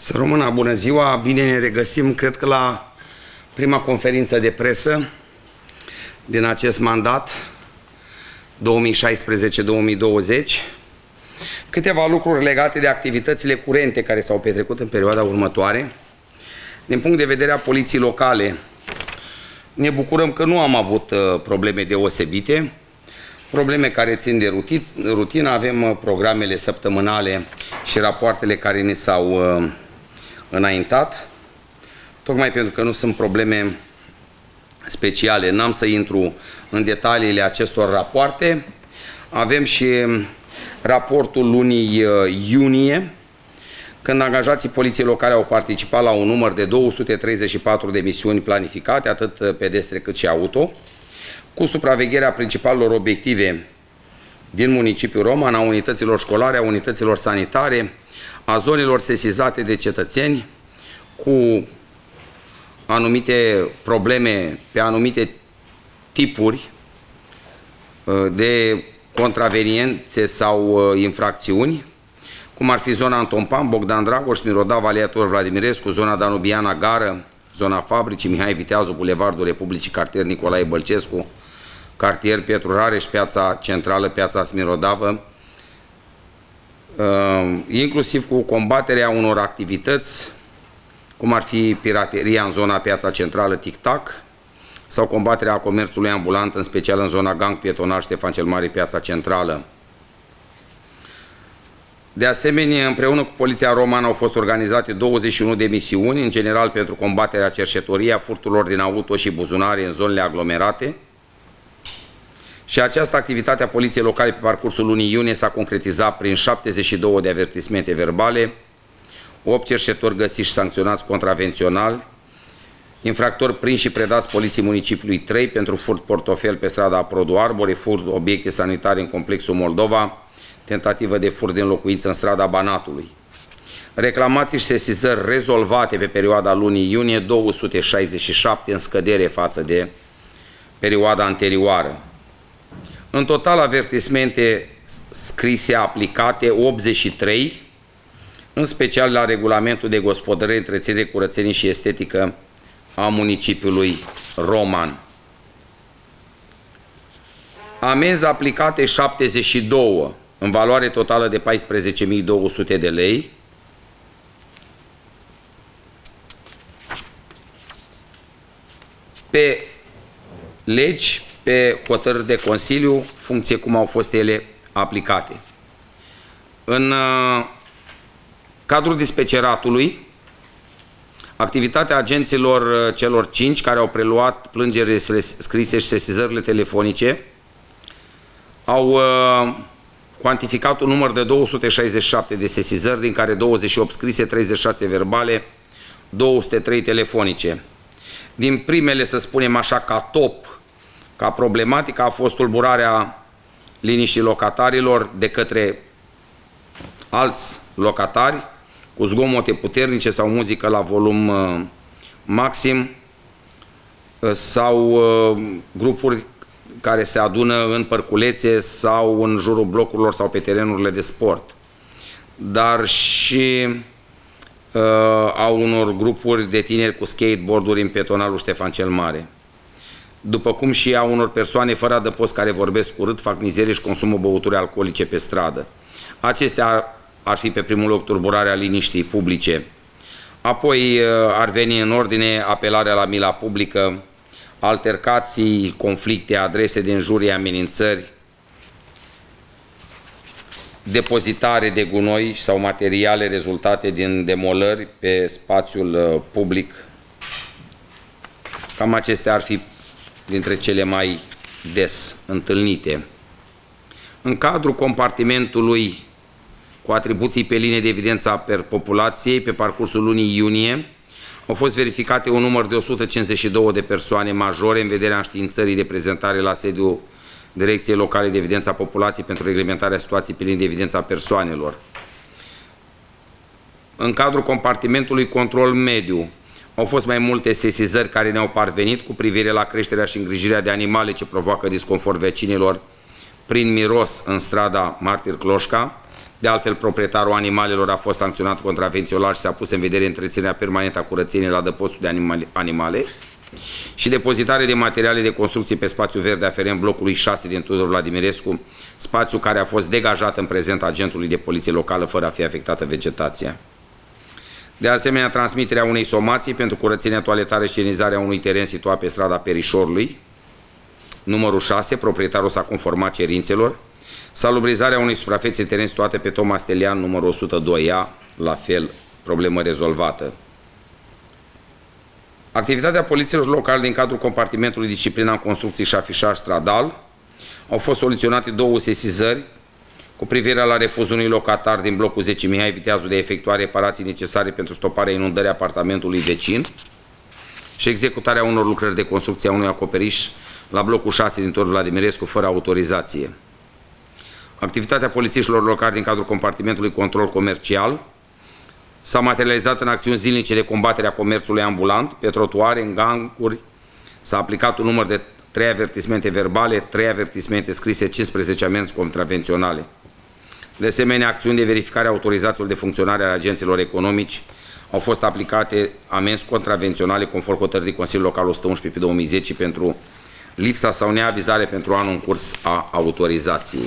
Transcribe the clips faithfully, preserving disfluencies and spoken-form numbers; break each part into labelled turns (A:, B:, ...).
A: Să rămână, bună ziua, bine ne regăsim, cred că la prima conferință de presă din acest mandat două mii șaisprezece două mii douăzeci. Câteva lucruri legate de activitățile curente care s-au petrecut în perioada următoare. Din punct de vedere a poliției locale, ne bucurăm că nu am avut probleme deosebite, probleme care țin de rutină, avem programele săptămânale și rapoartele care ne s-au înaintat, tocmai pentru că nu sunt probleme speciale. N-am să intru în detaliile acestor rapoarte. Avem și raportul lunii iunie, când angajații poliției locale au participat la un număr de două sute treizeci și patru de misiuni planificate, atât pedestre cât și auto, cu supravegherea principalelor obiective din municipiul Roman, a unităților școlare, a unităților sanitare, a zonelor sesizate de cetățeni, cu anumite probleme pe anumite tipuri de contraveniențe sau infracțiuni, cum ar fi zona Antompan, Bogdan Dragoș, Mirodav, Aleator Vladimirescu, zona Danubiana Gară, zona Fabricii, Mihai Viteazu, Bulevardul Republicii, cartier Nicolae Bălcescu, cartier Pietru Rareș, piața centrală, piața Smirodavă, inclusiv cu combaterea unor activități, cum ar fi pirateria în zona piața centrală Tic-Tac, sau combaterea comerțului ambulant, în special în zona Gang Pietonal Ștefan cel Mare, piața centrală. De asemenea, împreună cu Poliția Romană au fost organizate douăzeci și unu de misiuni, în general pentru combaterea cerșetoriei, a furturilor din auto și buzunare în zonele aglomerate. Și această activitate a Poliției Locale pe parcursul lunii iunie s-a concretizat prin șaptezeci și două de avertismente verbale, opt cerșetori găsiți și sancționați contravențional, infractori prinși și predați Poliției Municipiului trei pentru furt portofel pe strada Produ Arbore, furt obiecte sanitare în complexul Moldova, tentativă de furt din locuință în strada Banatului. Reclamații și sesizări rezolvate pe perioada lunii iunie, două sute șaizeci și șapte, în scădere față de perioada anterioară. În total, avertismente scrise aplicate optzeci și trei, în special la regulamentul de gospodărire, întreținere, curățenie și estetică a municipiului Roman. Amenzi aplicate șaptezeci și două, în valoare totală de paisprezece mii două sute de lei. Pe legi, pe hotărâri de Consiliu, funcție cum au fost ele aplicate. În uh, cadrul dispeceratului, activitatea agenților uh, celor cinci care au preluat plângerile scrise și sesizările telefonice au uh, cuantificat un număr de două sute șaizeci și șapte de sesizări, din care douăzeci și opt scrise, treizeci și șase verbale, două sute trei telefonice. Din primele, să spunem așa, ca top, ca problematică, a fost tulburarea liniștii locatarilor de către alți locatari, cu zgomote puternice sau muzică la volum uh, maxim, uh, sau uh, grupuri care se adună în părculețe sau în jurul blocurilor sau pe terenurile de sport, dar și uh, a unor grupuri de tineri cu skateboarduri în Pietonalul Ștefan cel Mare, după cum și a unor persoane fără adăpost care vorbesc urât, fac mizerie și consumă băuturi alcoolice pe stradă. Acestea ar, ar fi pe primul loc tulburarea liniștii publice. Apoi uh, ar veni în ordine apelarea la mila publică, altercații, conflicte, adrese de injurii, amenințări, depozitare de gunoi sau materiale rezultate din demolări pe spațiul public. Cam acestea ar fi dintre cele mai des întâlnite. În cadrul compartimentului cu atribuții pe linie de evidență a populației, pe parcursul lunii iunie, au fost verificate un număr de o sută cincizeci și două de persoane majore în vederea înștiințării de prezentare la sediul Direcției Locale de Evidență a Populației pentru reglementarea situației pe linie de evidență a persoanelor. În cadrul compartimentului control mediu au fost mai multe sesizări care ne-au parvenit cu privire la creșterea și îngrijirea de animale ce provoacă disconfort vecinilor prin miros în strada Martir Cloșca, De altfel, proprietarul animalelor a fost sancționat contravențional și s-a pus în vedere întreținerea permanentă a curățeniei la adăpostul de animale, animale și depozitare de materiale de construcție pe spațiu verde aferent blocului șase din Tudor Vladimirescu, spațiu care a fost degajat în prezent agentului de poliție locală fără a fi afectată vegetația. De asemenea, transmiterea unei somații pentru curățenia toaletară și igienizarea unui teren situat pe strada Perișorului, numărul șase, proprietarul s-a conformat cerințelor, salubrizarea unei suprafețe teren situate pe Toma Stelian, numărul o sută doi A, la fel, problemă rezolvată. Activitatea polițiilor locale din cadrul compartimentului disciplina în construcții și afișaj stradal. Au fost soluționate două sesizări cu privire la refuzul unui locatar din blocul zece Mihai Viteazul de a efectua reparații necesare pentru stoparea inundării apartamentului vecin și executarea unor lucrări de construcție a unui acoperiș la blocul șase din Tudor Vladimirescu fără autorizație. Activitatea polițiștilor locali din cadrul compartimentului control comercial s-a materializat în acțiuni zilnice de combatere a comerțului ambulant, pe trotuare, în ganguri. S-a aplicat un număr de trei avertismente verbale, trei avertismente scrise, cincisprezece amenzi contravenționale. De asemenea, acțiuni de verificare a autorizațiilor de funcționare a agenților economici au fost aplicate amenzi contravenționale conform hotărârii Consiliului Local o sută unsprezece pe două mii zece pentru lipsa sau neavizare pentru anul în curs a autorizației.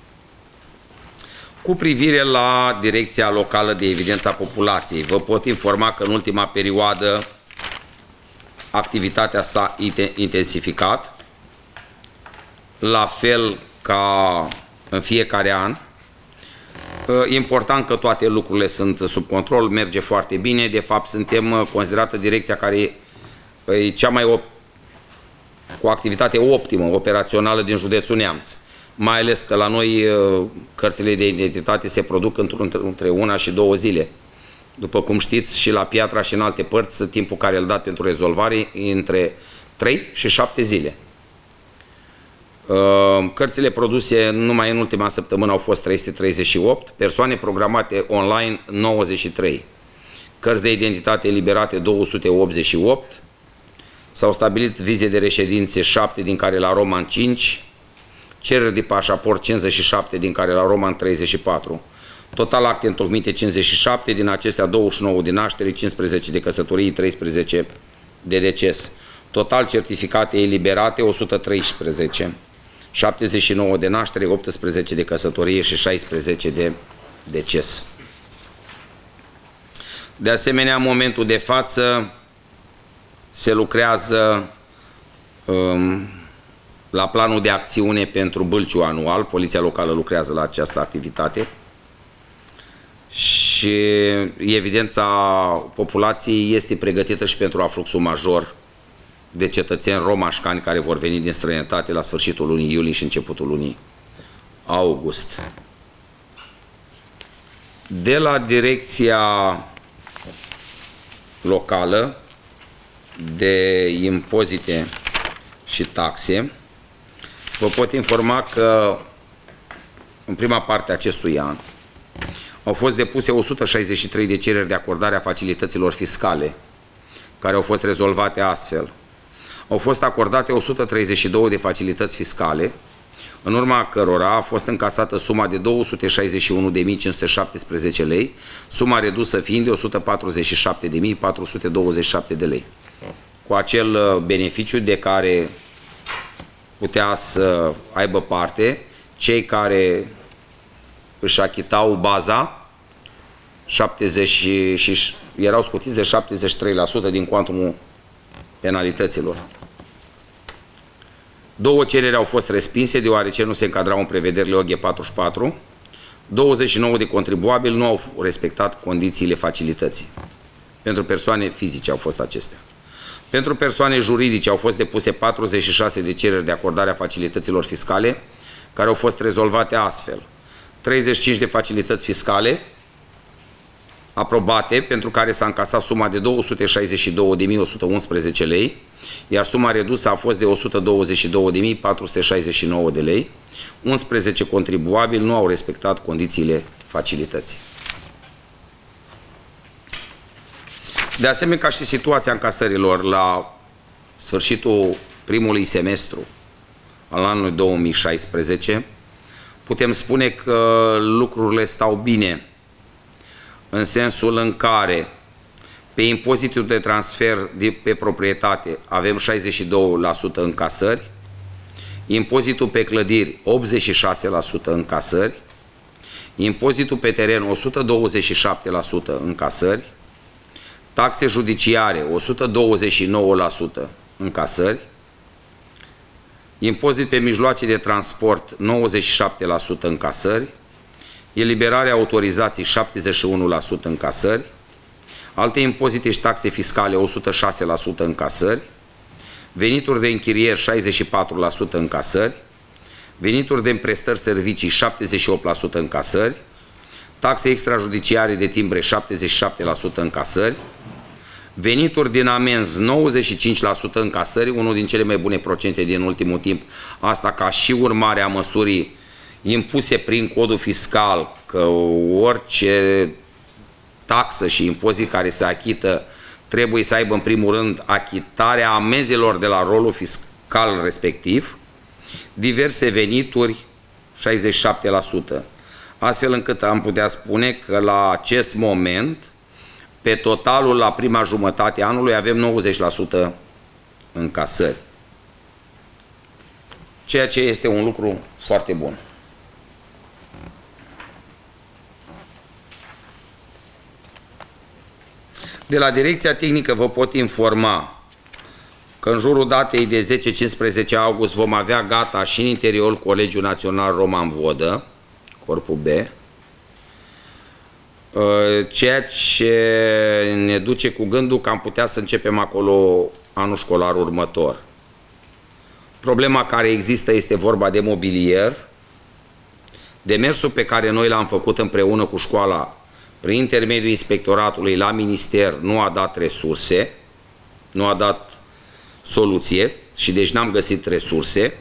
A: Cu privire la Direcția Locală de Evidență a Populației, vă pot informa că în ultima perioadă activitatea s-a intensificat, la fel ca în fiecare an. E important că toate lucrurile sunt sub control, merge foarte bine. De fapt, suntem considerată direcția care e cea mai op cu activitate optimă, operațională din județul Neamț. Mai ales că la noi cărțile de identitate se produc între una și două zile. După cum știți, și la Piatra și în alte părți, timpul care îl dat pentru rezolvare e între trei și șapte zile. Cărțile produse numai în ultima săptămână au fost trei sute treizeci și opt, persoane programate online nouăzeci și trei, cărți de identitate eliberate două sute optzeci și opt, s-au stabilit vize de reședințe șapte, din care la Roman cinci, cereri de pașaport cincizeci și șapte, din care la Roman treizeci și patru. Total acte întocmite cincizeci și șapte, din acestea douăzeci și nouă de naștere, cincisprezece de căsătorie, treisprezece de deces. Total certificate eliberate o sută treisprezece, șaptezeci și nouă de naștere, optsprezece de căsătorie și șaisprezece de deces. De asemenea, în momentul de față se lucrează um, la planul de acțiune pentru Bâlciu anual. Poliția locală lucrează la această activitate și evidența populației este pregătită și pentru afluxul major de cetățeni romașcani care vor veni din străinătate la sfârșitul lunii iulie și începutul lunii august. De la Direcția Locală de Impozite și Taxe, vă pot informa că în prima parte a acestui an au fost depuse o sută șaizeci și trei de cereri de acordare a facilităților fiscale, care au fost rezolvate astfel. Au fost acordate o sută treizeci și două de facilități fiscale, în urma cărora a fost încasată suma de două sute șaizeci și unu de mii cinci sute șaptesprezece lei, suma redusă fiind de o sută patruzeci și șapte de mii patru sute douăzeci și șapte de lei. Cu acel beneficiu de care putea să aibă parte cei care își achitau baza șaptezeci și erau scutiți de șaptezeci și trei la sută din cuantumul penalităților. Două cereri au fost respinse deoarece nu se încadrau în prevederile O G patruzeci și patru. douăzeci și nouă de contribuabili nu au respectat condițiile facilității. Pentru persoane fizice au fost acestea. Pentru persoane juridice au fost depuse patruzeci și șase de cereri de acordare a facilităților fiscale, care au fost rezolvate astfel. treizeci și cinci de facilități fiscale aprobate, pentru care s-a încasat suma de două sute șaizeci și două de mii o sută unsprezece lei, iar suma redusă a fost de o sută douăzeci și două de mii patru sute șaizeci și nouă de lei. unsprezece contribuabili nu au respectat condițiile facilității. De asemenea, ca și situația încasărilor la sfârșitul primului semestru al anului două mii șaisprezece, putem spune că lucrurile stau bine, în sensul în care pe impozitul de transfer de, pe proprietate avem șaizeci și doi la sută încasări, impozitul pe clădiri optzeci și șase la sută încasări, impozitul pe teren o sută douăzeci și șapte la sută încasări, taxe judiciare o sută douăzeci și nouă la sută încasări, impozit pe mijloace de transport nouăzeci și șapte la sută încasări, eliberarea autorizației șaptezeci și unu la sută încasări, alte impozite și taxe fiscale o sută șase la sută încasări, venituri de închirieri șaizeci și patru la sută încasări, venituri de prestări servicii șaptezeci și opt la sută încasări, taxe extrajudiciare de timbre șaptezeci și șapte la sută încasări, venituri din amenzi nouăzeci și cinci la sută încasări, unul din cele mai bune procente din ultimul timp, asta ca și urmare a măsurii impuse prin codul fiscal, că orice taxă și impozit care se achită trebuie să aibă în primul rând achitarea amenzelor de la rolul fiscal respectiv, diverse venituri șaizeci și șapte la sută. Astfel încât am putea spune că la acest moment, pe totalul la prima jumătate a anului, avem nouăzeci la sută încasări. Ceea ce este un lucru foarte bun. De la Direcția Tehnică vă pot informa că în jurul datei de zece cincisprezece august vom avea gata și în interiorul Colegiul Național Roman Vodă, Corpul B, ceea ce ne duce cu gândul că am putea să începem acolo anul școlar următor. Problema care există este vorba de mobilier. Demersul pe care noi l-am făcut împreună cu școala prin intermediul inspectoratului la minister nu a dat resurse, nu a dat soluție și deci n-am găsit resurse.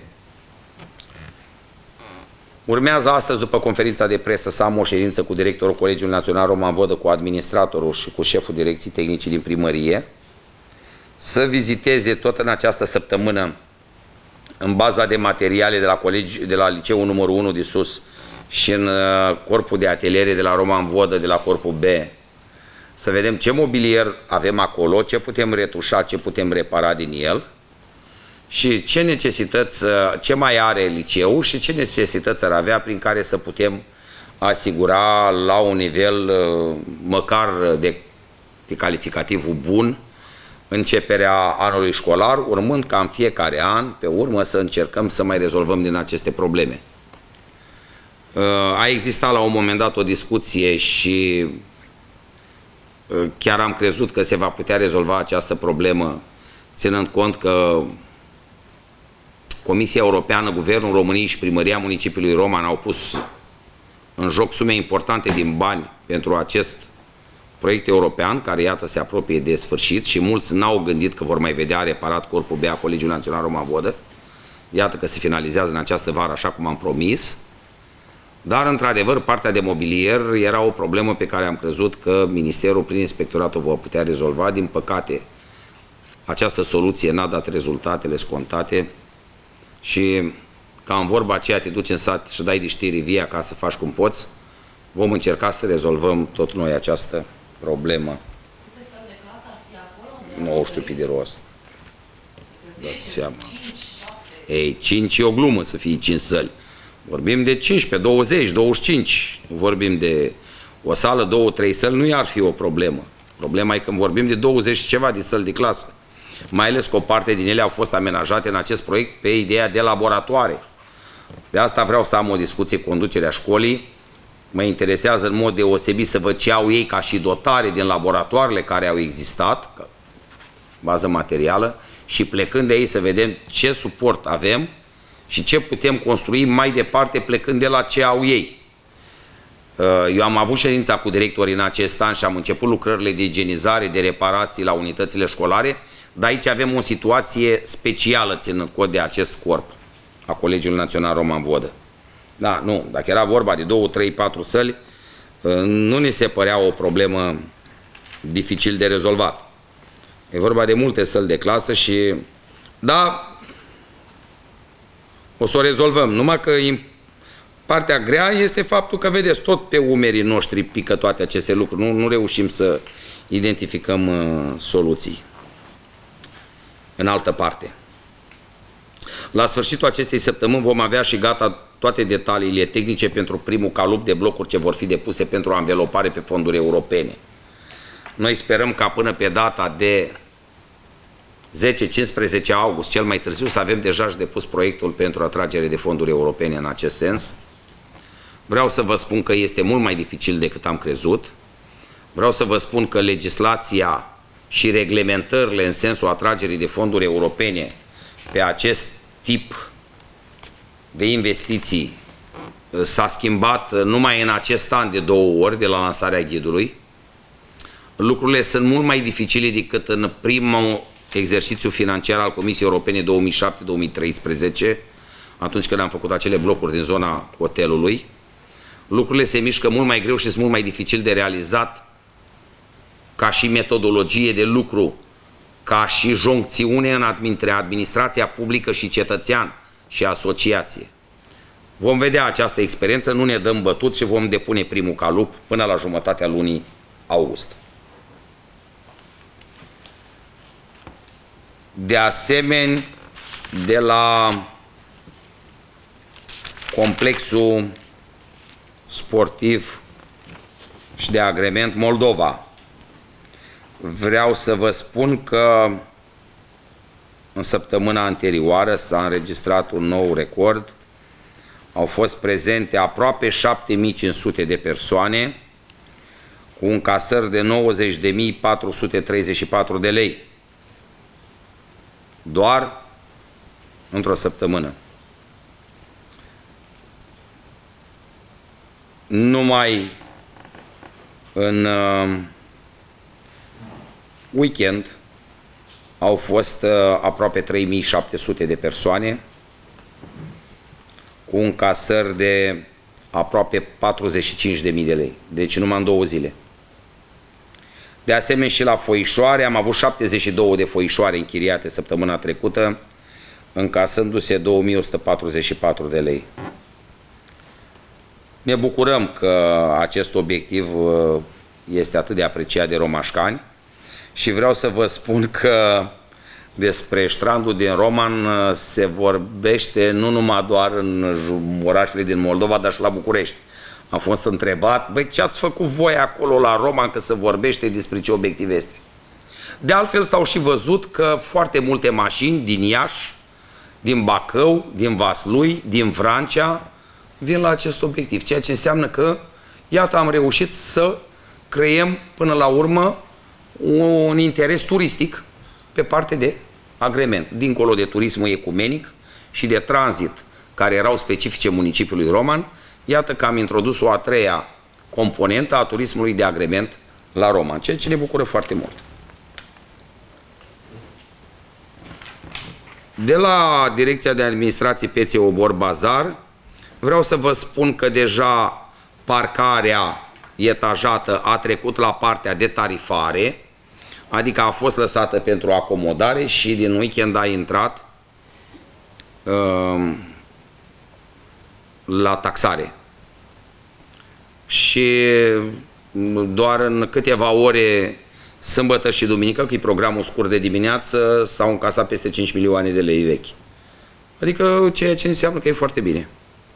A: Urmează astăzi, după conferința de presă, să am o ședință cu directorul Colegiului Național Roman Vodă, cu administratorul și cu șeful direcției tehnice din primărie, să viziteze tot în această săptămână, în baza de materiale de la, colegi, de la liceul numărul unu de sus și în corpul de ateliere de la Roman Vodă, de la corpul B, să vedem ce mobilier avem acolo, ce putem retușa, ce putem repara din el și ce necesități, ce mai are liceul și ce necesități ar avea prin care să putem asigura la un nivel măcar de, de calificativul bun începerea anului școlar, urmând ca în fiecare an, pe urmă, să încercăm să mai rezolvăm din aceste probleme. A existat la un moment dat o discuție și chiar am crezut că se va putea rezolva această problemă, ținând cont că Comisia Europeană, Guvernul României și Primăria Municipiului Roman au pus în joc sume importante din bani pentru acest proiect european, care iată se apropie de sfârșit și mulți n-au gândit că vor mai vedea reparat corpul B a Colegiului Național Roman Vodă. Iată că se finalizează în această vară așa cum am promis. Dar, într-adevăr, partea de mobilier era o problemă pe care am crezut că Ministerul, prin inspectoratul, va putea rezolva. Din păcate, această soluție n-a dat rezultatele scontate și, ca în vorba aceea, te duci în sat și dai de știri, vii acasă, faci cum poți, vom încerca să rezolvăm tot noi această problemă. Nu știu pe de rost. Dați seama. Ei, cinci e o glumă să fie cinci săli. Vorbim de cincisprezece, douăzeci, douăzeci și cinci. Nu vorbim de o sală, două, trei săli, nu i-ar fi o problemă. Problema e când vorbim de douăzeci și ceva de săli de clasă. Mai ales că o parte din ele au fost amenajate în acest proiect pe ideea de laboratoare. De asta vreau să am o discuție cu conducerea școlii. Mă interesează în mod deosebit să văd ce au ei ca și dotare din laboratoarele care au existat, bază materială, și plecând de ei să vedem ce suport avem și ce putem construi mai departe plecând de la ce au ei. Eu am avut ședința cu directorii în acest an și am început lucrările de igienizare, de reparații la unitățile școlare, dar aici avem o situație specială ținând cont de acest corp a Colegiului Național Roman Vodă. Da, nu, dacă era vorba de două, trei, patru săli, nu ne se părea o problemă dificil de rezolvat. E vorba de multe săli de clasă și, da, o să o rezolvăm, numai că partea grea este faptul că, vedeți, tot pe umerii noștri pică toate aceste lucruri. Nu, nu reușim să identificăm uh, soluții în altă parte. La sfârșitul acestei săptămâni vom avea și gata toate detaliile tehnice pentru primul calup de blocuri ce vor fi depuse pentru anvelopare pe fonduri europene. Noi sperăm ca până pe data de zece cincisprezece august, cel mai târziu, să avem deja și depus proiectul pentru atragere de fonduri europene în acest sens. Vreau să vă spun că este mult mai dificil decât am crezut. Vreau să vă spun că legislația și reglementările în sensul atragerii de fonduri europene pe acest tip de investiții s-a schimbat numai în acest an de două ori de la lansarea ghidului. Lucrurile sunt mult mai dificile decât în primul exercițiu financiar al Comisiei Europene două mii șapte două mii treisprezece, atunci când am făcut acele blocuri din zona hotelului. Lucrurile se mișcă mult mai greu și sunt mult mai dificil de realizat ca și metodologie de lucru, ca și joncțiune între administrația publică și cetățean și asociație. Vom vedea această experiență, nu ne dăm bătut și vom depune primul calup până la jumătatea lunii august. De asemenea, de la complexul sportiv și de agrement Moldova, vreau să vă spun că în săptămâna anterioară s-a înregistrat un nou record. Au fost prezente aproape șapte mii cinci sute de persoane cu încasări de nouăzeci de mii patru sute treizeci și patru de lei. Doar într-o săptămână. Numai în uh, weekend au fost uh, aproape trei mii șapte sute de persoane cu încasări de aproape patruzeci și cinci de mii de lei. Deci numai în două zile. De asemenea și la foișoare am avut șaptezeci și două de foișoare închiriate săptămâna trecută, încasându-se două mii o sută patruzeci și patru de lei. Ne bucurăm că acest obiectiv este atât de apreciat de romașcani și vreau să vă spun că despre strandul din Roman se vorbește nu numai doar în orașele din Moldova, dar și la București. Am fost întrebat, băi, ce ați făcut voi acolo la Roman că se vorbește despre ce obiectiv este? De altfel s-au și văzut că foarte multe mașini din Iași, din Bacău, din Vaslui, din Vrancea, vin la acest obiectiv. Ceea ce înseamnă că, iată, am reușit să creăm până la urmă un interes turistic pe parte de agrement, dincolo de turismul ecumenic și de tranzit, care erau specifice municipiului Roman. Iată că am introdus o a treia componentă a turismului de agrement la Roman, ceea ce ne bucură foarte mult. De la Direcția de Administrație Piețe Obor Bazar, vreau să vă spun că deja parcarea etajată a trecut la partea de tarifare, adică a fost lăsată pentru acomodare și din weekend a intrat uh, la taxare. Și doar în câteva ore, sâmbătă și duminică, că e programul scurt de dimineață, s-au încasat peste cinci milioane de lei vechi. Adică ceea ce înseamnă că e foarte bine.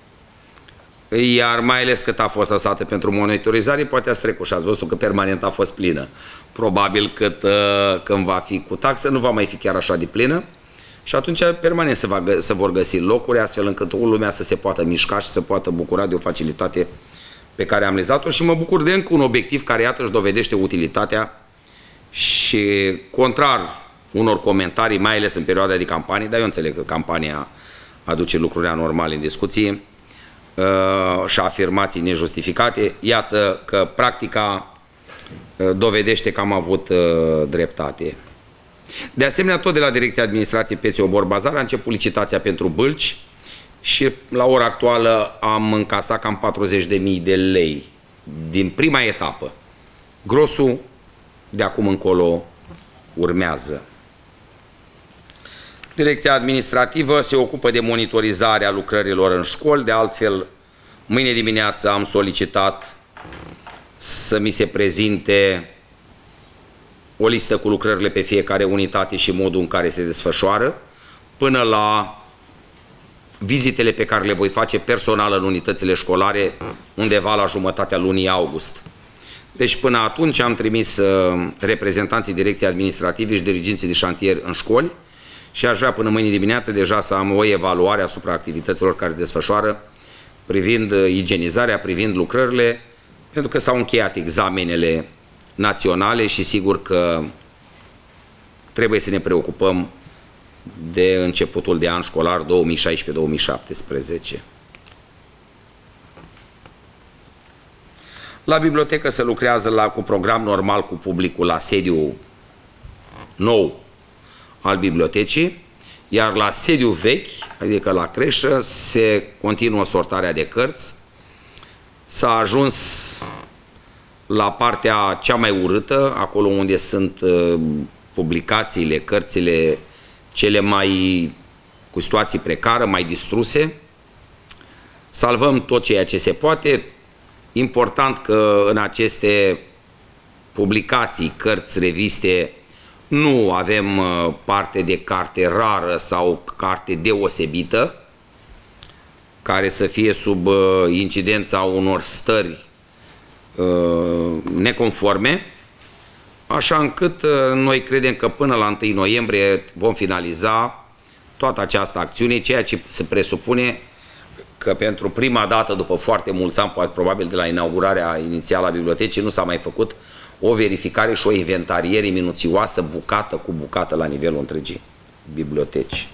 A: Iar mai ales cât a fost lăsată pentru monitorizare, poate ați trecut și ați văzut că permanent a fost plină. Probabil cât uh, când va fi cu taxă, nu va mai fi chiar așa de plină. Și atunci permanent se, va, se vor găsi locuri, astfel încât lumea să se poată mișca și să poată bucura de o facilitate pe care am realizat-o. Și mă bucur de încă un obiectiv care, iată, își dovedește utilitatea și, contrar unor comentarii, mai ales în perioada de campanie, dar eu înțeleg că campania aduce lucruri anormale în discuție uh, și afirmații nejustificate, iată că practica uh, dovedește că am avut uh, dreptate. De asemenea, tot de la Direcția Administrației Piețe Obor Bazar a început licitația pentru bâlci și la ora actuală am încasat cam patruzeci de mii de lei din prima etapă. Grosul de acum încolo urmează. Direcția Administrativă se ocupă de monitorizarea lucrărilor în școli, de altfel Mâine dimineață am solicitat să mi se prezinte o listă cu lucrările pe fiecare unitate și modul în care se desfășoară, până la vizitele pe care le voi face personal în unitățile școlare undeva la jumătatea lunii august. Deci până atunci am trimis uh, reprezentanții direcției administrative și diriginții de șantier în școli și aș vrea până mâine dimineață deja să am o evaluare asupra activităților care se desfășoară privind uh, igienizarea, privind lucrările, pentru că s-au încheiat examenele naționale și sigur că trebuie să ne preocupăm de începutul de an școlar două mii șaisprezece două mii șaptesprezece. La bibliotecă se lucrează la, cu program normal cu publicul la sediul nou al bibliotecii, iar la sediul vechi, adică la creșă, se continuă sortarea de cărți. S-a ajuns la partea cea mai urâtă, acolo unde sunt uh, publicațiile, cărțile cele mai cu situații precară, mai distruse. Salvăm tot ceea ce se poate. Important că în aceste publicații, cărți, reviste, nu avem uh, parte de carte rară sau carte deosebită, care să fie sub uh, incidența unor stări uh, neconforme, așa încât uh, noi credem că până la întâi noiembrie vom finaliza toată această acțiune, ceea ce se presupune că pentru prima dată după foarte mulți ani, poate probabil de la inaugurarea inițială a bibliotecii, nu s-a mai făcut o verificare și o inventariere minuțioasă, bucată cu bucată la nivelul întregii biblioteci.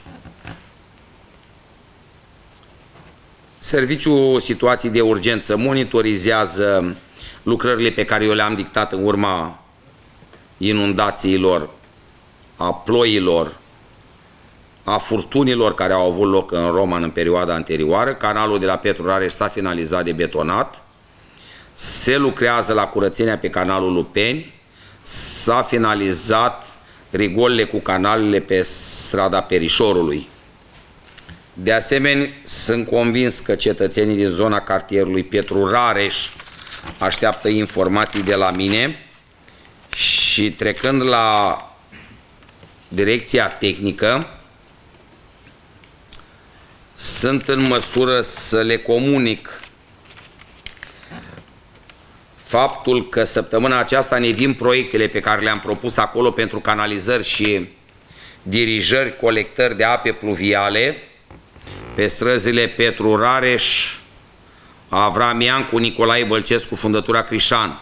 A: Serviciul situații de urgență monitorizează lucrările pe care eu le-am dictat în urma inundațiilor, a ploilor, a furtunilor care au avut loc în Roman în perioada anterioară. Canalul de la Petru Rareș s-a finalizat de betonat. Se lucrează la curățenia pe canalul Lupeni. S-a finalizat rigolile cu canalele pe strada Perișorului. De asemenea, sunt convins că cetățenii din zona cartierului Petru Rareș așteaptă informații de la mine și trecând la direcția tehnică, sunt în măsură să le comunic faptul că săptămâna aceasta ne vin proiectele pe care le-am propus acolo pentru canalizări și dirijări, colectări de ape pluviale pe străzile Petru Rareș, Avram Iancu, Nicolae Bălcescu, Fundătura Crișan.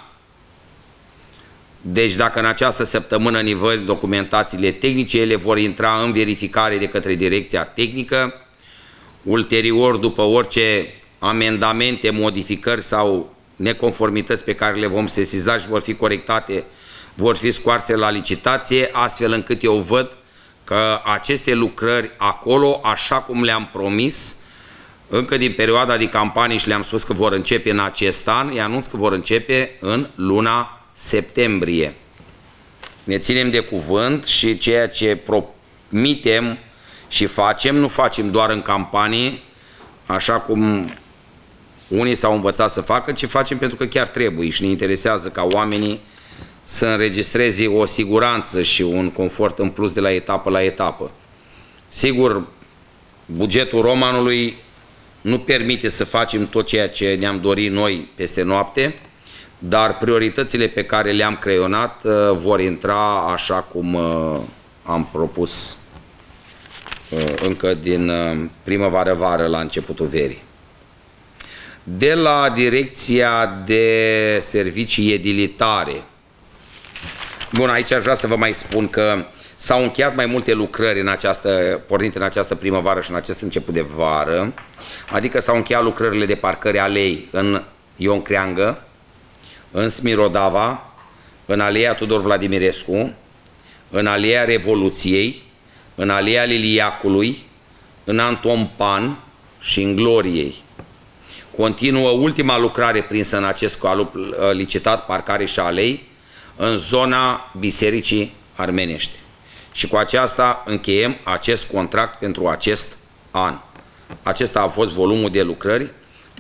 A: Deci dacă în această săptămână ne văd documentațiile tehnice, ele vor intra în verificare de către direcția tehnică. Ulterior, după orice amendamente, modificări sau neconformități pe care le vom sesiza și vor fi corectate, vor fi scoarse la licitație, astfel încât eu văd că aceste lucrări acolo, așa cum le-am promis, încă din perioada de campanie și le-am spus că vor începe în acest an, îi anunț că vor începe în luna septembrie. Ne ținem de cuvânt și ceea ce promitem și facem, nu facem doar în campanie, așa cum unii s-au învățat să facă, ci facem pentru că chiar trebuie și ne interesează ca oamenii să înregistreze o siguranță și un confort în plus de la etapă la etapă. Sigur, bugetul Romanului nu permite să facem tot ceea ce ne-am dorit noi peste noapte, dar prioritățile pe care le-am creionat uh, vor intra așa cum uh, am propus uh, încă din uh, primăvară-vară la începutul verii. De la Direcția de Servicii Edilitare. Bun, aici aș vrea să vă mai spun că s-au încheiat mai multe lucrări în această, pornite în această primăvară și în acest început de vară, adică s-au încheiat lucrările de parcări alei în Ion Creangă, în Smirodava, în Aleea Tudor Vladimirescu, în Aleea Revoluției, în Aleea Liliacului, în Anton Pan și în Gloriei. Continuă ultima lucrare prinsă în acest calup licitat parcare și alei în zona Bisericii Armenești. Și cu aceasta încheiem acest contract pentru acest an. Acesta a fost volumul de lucrări.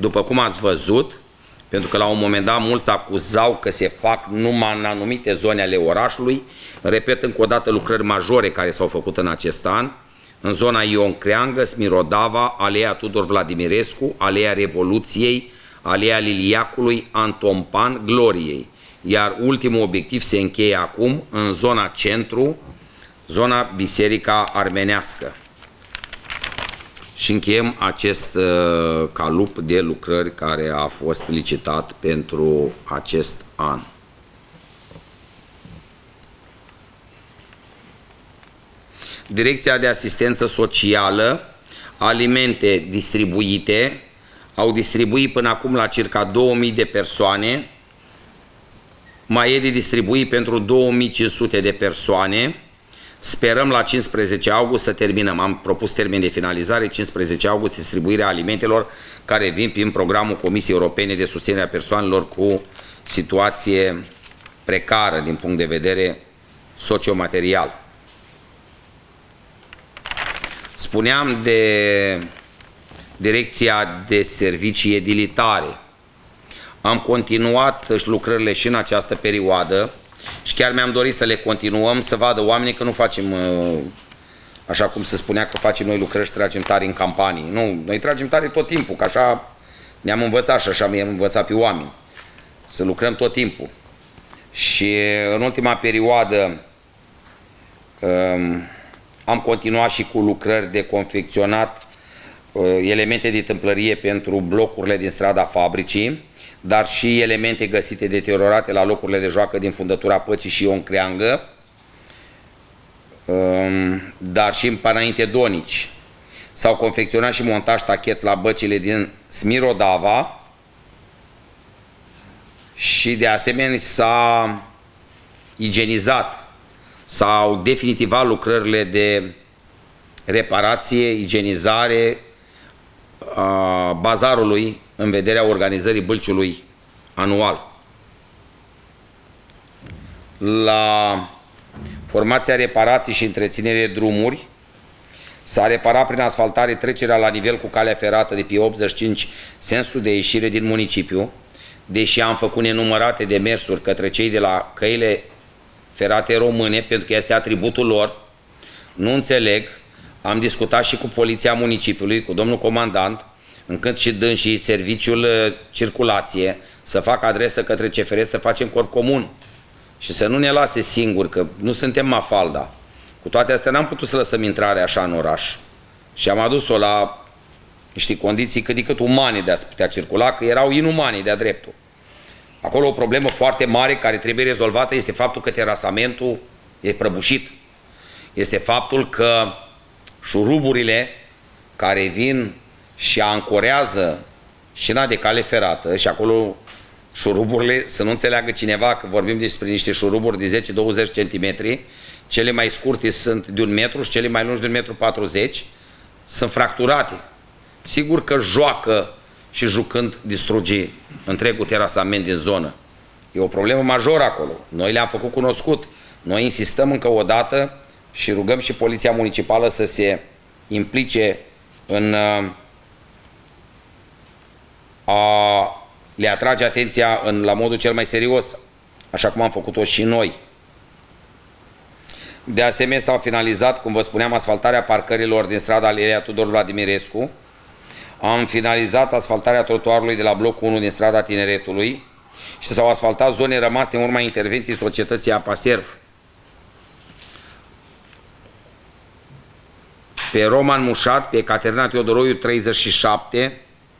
A: după cum ați văzut, pentru că la un moment dat mulți acuzau că se fac numai în anumite zone ale orașului. Repet încă o dată lucrări majore care s-au făcut în acest an, în zona Ion Creangă, Smirodava, Aleea Tudor Vladimirescu, Aleea Revoluției, Aleea Liliacului, Anton Pan, Gloriei. Iar ultimul obiectiv se încheie acum în zona centru, zona Biserica Armenească. Și încheiem acest uh, calup de lucrări care a fost licitat pentru acest an. Direcția de Asistență Socială, alimente distribuite, au distribuit până acum la circa două mii de persoane, mai e de distribuit pentru două mii cinci sute de persoane. Sperăm la cincisprezece august să terminăm. Am propus termen de finalizare, cincisprezece august, distribuirea alimentelor care vin prin programul Comisiei Europene de susținere a persoanelor cu situație precară din punct de vedere sociomaterial. Spuneam de Direcția de Servicii Edilitare. Am continuat lucrările și în această perioadă și chiar mi-am dorit să le continuăm, să vadă oamenii că nu facem, așa cum se spunea că facem noi lucrări și tragem tare în campanii. Nu, noi tragem tare tot timpul, că așa ne-am învățat și așa mi-am învățat pe oameni. Să lucrăm tot timpul. Și în ultima perioadă am continuat și cu lucrări de confecționat elemente de tâmplărie pentru blocurile din strada Fabricii, dar și elemente găsite deteriorate la locurile de joacă din Fundătura Păcii și Ion Creangă, dar și în Panainte Donici. S-au confecționat și montat tacheți la băcile din Smirodava și de asemenea s-a igienizat, s-au definitivat lucrările de reparație, igienizare a bazarului în vederea organizării bâlciului anual. La formația reparații și întreținere drumuri s-a reparat prin asfaltare trecerea la nivel cu calea ferată de pe optzeci și cinci sensul de ieșire din municipiu, deși am făcut nenumărate demersuri către cei de la căile ferate române, pentru că este atributul lor, nu înțeleg. Am discutat și cu poliția municipiului, cu domnul comandant, încât și dânsii serviciul circulație să facă adresă către C F R, să facem corp comun și să nu ne lase singuri, că nu suntem Mafalda. Cu toate astea n-am putut să lăsăm intrare așa în oraș și am adus-o la niște condiții cât de cât umane de a putea circula, că erau inumane de-a dreptul. Acolo o problemă foarte mare care trebuie rezolvată este faptul că terasamentul e prăbușit. Este faptul că șuruburile care vin și ancorează șina de cale ferată, și acolo șuruburile, să nu înțeleagă cineva că vorbim despre niște șuruburi de zece douăzeci centimetri, cele mai scurte sunt de un metru și cele mai lungi de un metru patruzeci, sunt fracturate. Sigur că joacă și jucând distruge întregul terasament din zonă. E o problemă majoră acolo. Noi le-am făcut cunoscut. Noi insistăm încă o dată și rugăm și Poliția Municipală să se implice în a le atrage atenția în, la modul cel mai serios, așa cum am făcut-o și noi. De asemenea, s-a finalizat, cum vă spuneam, asfaltarea parcărilor din strada Aleea Tudor Vladimirescu. Am finalizat asfaltarea trotuarului de la blocul unu din strada Tineretului și s-au asfaltat zone rămase în urma intervenției societății Apaserv. Pe Roman Mușat, pe Ecaterina Teodoroiu treizeci și șapte,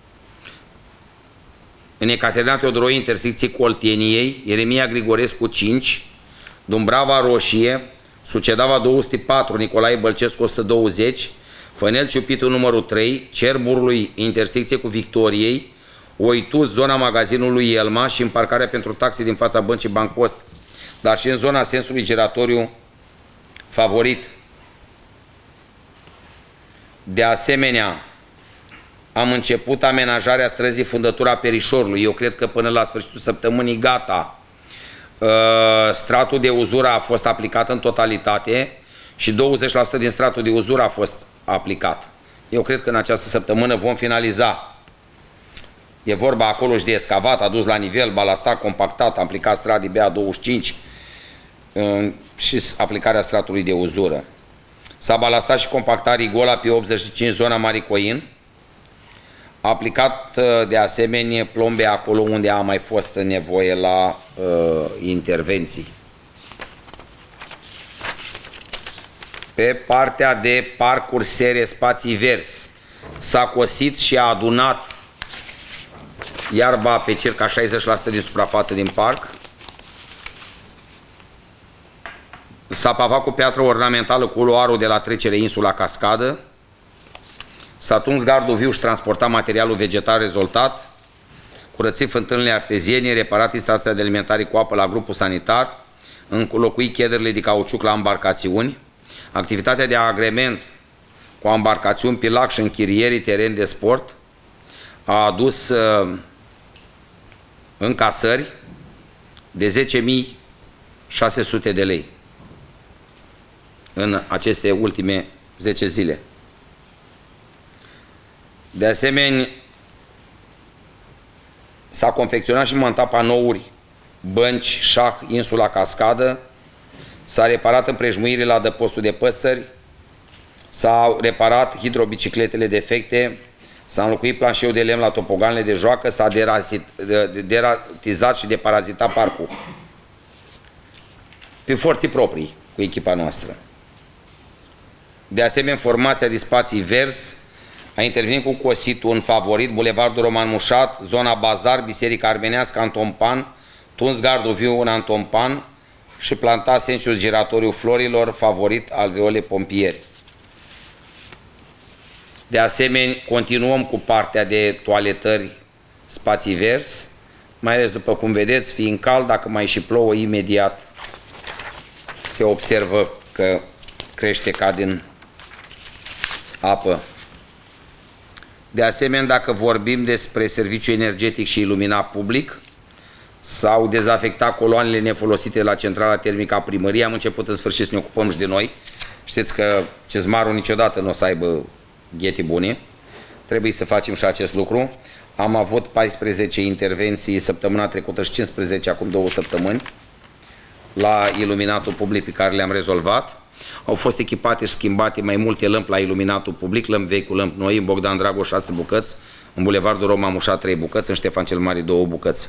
A: în Ecaterina Teodoroiu, intersecție cu Olteniei, Ieremia Grigorescu cinci, Dumbrava Roșie, Sucedava două sute patru, Nicolae Bălcescu o sută douăzeci, Fănel Ciupitu numărul trei, Cerburului, intersecție cu Victoriei, Oituz, zona magazinului Elma și împarcarea pentru taxe din fața băncii Bancost, dar și în zona sensului giratoriu Favorit. De asemenea, am început amenajarea străzii Fundătura Perișorului. Eu cred că până la sfârșitul săptămânii gata. Stratul de uzură a fost aplicat în totalitate și douăzeci la sută din stratul de uzură a fost aplicat. Eu cred că în această săptămână vom finaliza. E vorba acolo și de escavat, adus la nivel, balastat, compactat, aplicat stradii B A douăzeci și cinci și aplicarea stratului de uzură. S-a balastat și compactat rigola pe optzeci și cinci, zona Maricoin. Aplicat de asemenea plombe acolo unde a mai fost nevoie la uh, intervenții. Pe partea de parcuri, sere, spații verzi, s-a cosit și a adunat iarba pe circa șaizeci la sută din suprafață din parc. S-a pavat cu piatră ornamentală culoarul de la trecere insula Cascadă. S-a tuns gardul viu și transportat materialul vegetal rezultat. Curățit fântânile arteziene, reparat instalația de alimentare cu apă la grupul sanitar, înlocuit chederile de cauciuc la embarcațiuni. Activitatea de agrement cu embarcațiuni, pilac și închirierii teren de sport a adus uh, încasări de zece mii șase sute de lei în aceste ultime zece zile. De asemenea, s-a confecționat și montat panouri, bănci, șah, insula Cascadă, s-a reparat împrejmuirile la adăpostul de păsări, s-au reparat hidrobicicletele defecte, s-a înlocuit planșeul de lemn la topoganele de joacă, s-a deratizat și deparazitat parcul pe forții proprii cu echipa noastră. De asemenea, formația de spații verzi a intervenit cu cositul în favorit, Bulevardul Roman Mușat, zona Bazar, Biserica Armenească, Antompan, tuns gardul viu în Antompan și plantat sensul giratoriu florilor, favorit alveole pompieri. De asemenea, continuăm cu partea de toaletări, spații verzi, mai ales după cum vedeți, fiind cald, dacă mai și plouă, imediat se observă că crește ca din apă. De asemenea, dacă vorbim despre serviciu energetic și iluminat public, s-au dezafectat coloanele nefolosite la centrala termică a primăriei. Am început în sfârșit să ne ocupăm și de noi. Știți că cezmarul niciodată nu o să aibă ghete bune. Trebuie să facem și acest lucru. Am avut paisprezece intervenții săptămâna trecută și cincisprezece acum două săptămâni la iluminatul public pe care le-am rezolvat. Au fost echipate și schimbate mai multe lămpi la iluminatul public, lămpi vechi cu lămpi noi, în Bogdan Dragoș șase bucăți, în Bulevardul Roman Mușat trei bucăți, în Ștefan cel Mare două bucăți.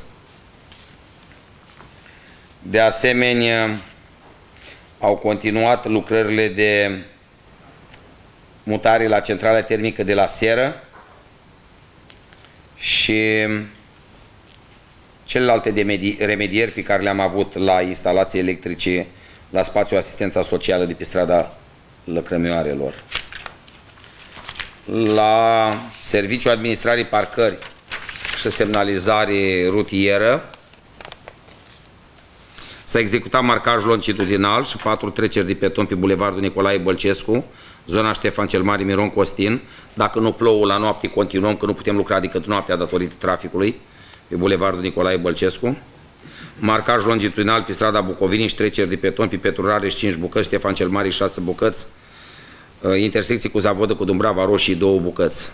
A: De asemenea, au continuat lucrările de mutare la centrala termică de la Seră și celelalte de remedieri pe care le-am avut la instalații electrice la spațiul asistența socială de pe strada Lăcrămioarelor. La serviciul administrării parcări și semnalizare rutieră s-a executat marcaj longitudinal și patru treceri de pieton pe Bulevardul Nicolae Bălcescu, zona Ștefan cel Mare, Miron Costin. Dacă nu plouă la noapte, continuăm, că nu putem lucra decât noaptea datorită traficului pe Bulevardul Nicolae Bălcescu. Marcaj longitudinal pe strada Bucovinii și treceri de pieton pe Petrurare și cinci bucăți, Ștefan cel Mare șase bucăți, intersecții cu Zavodă cu Dumbrava Roșii două bucăți.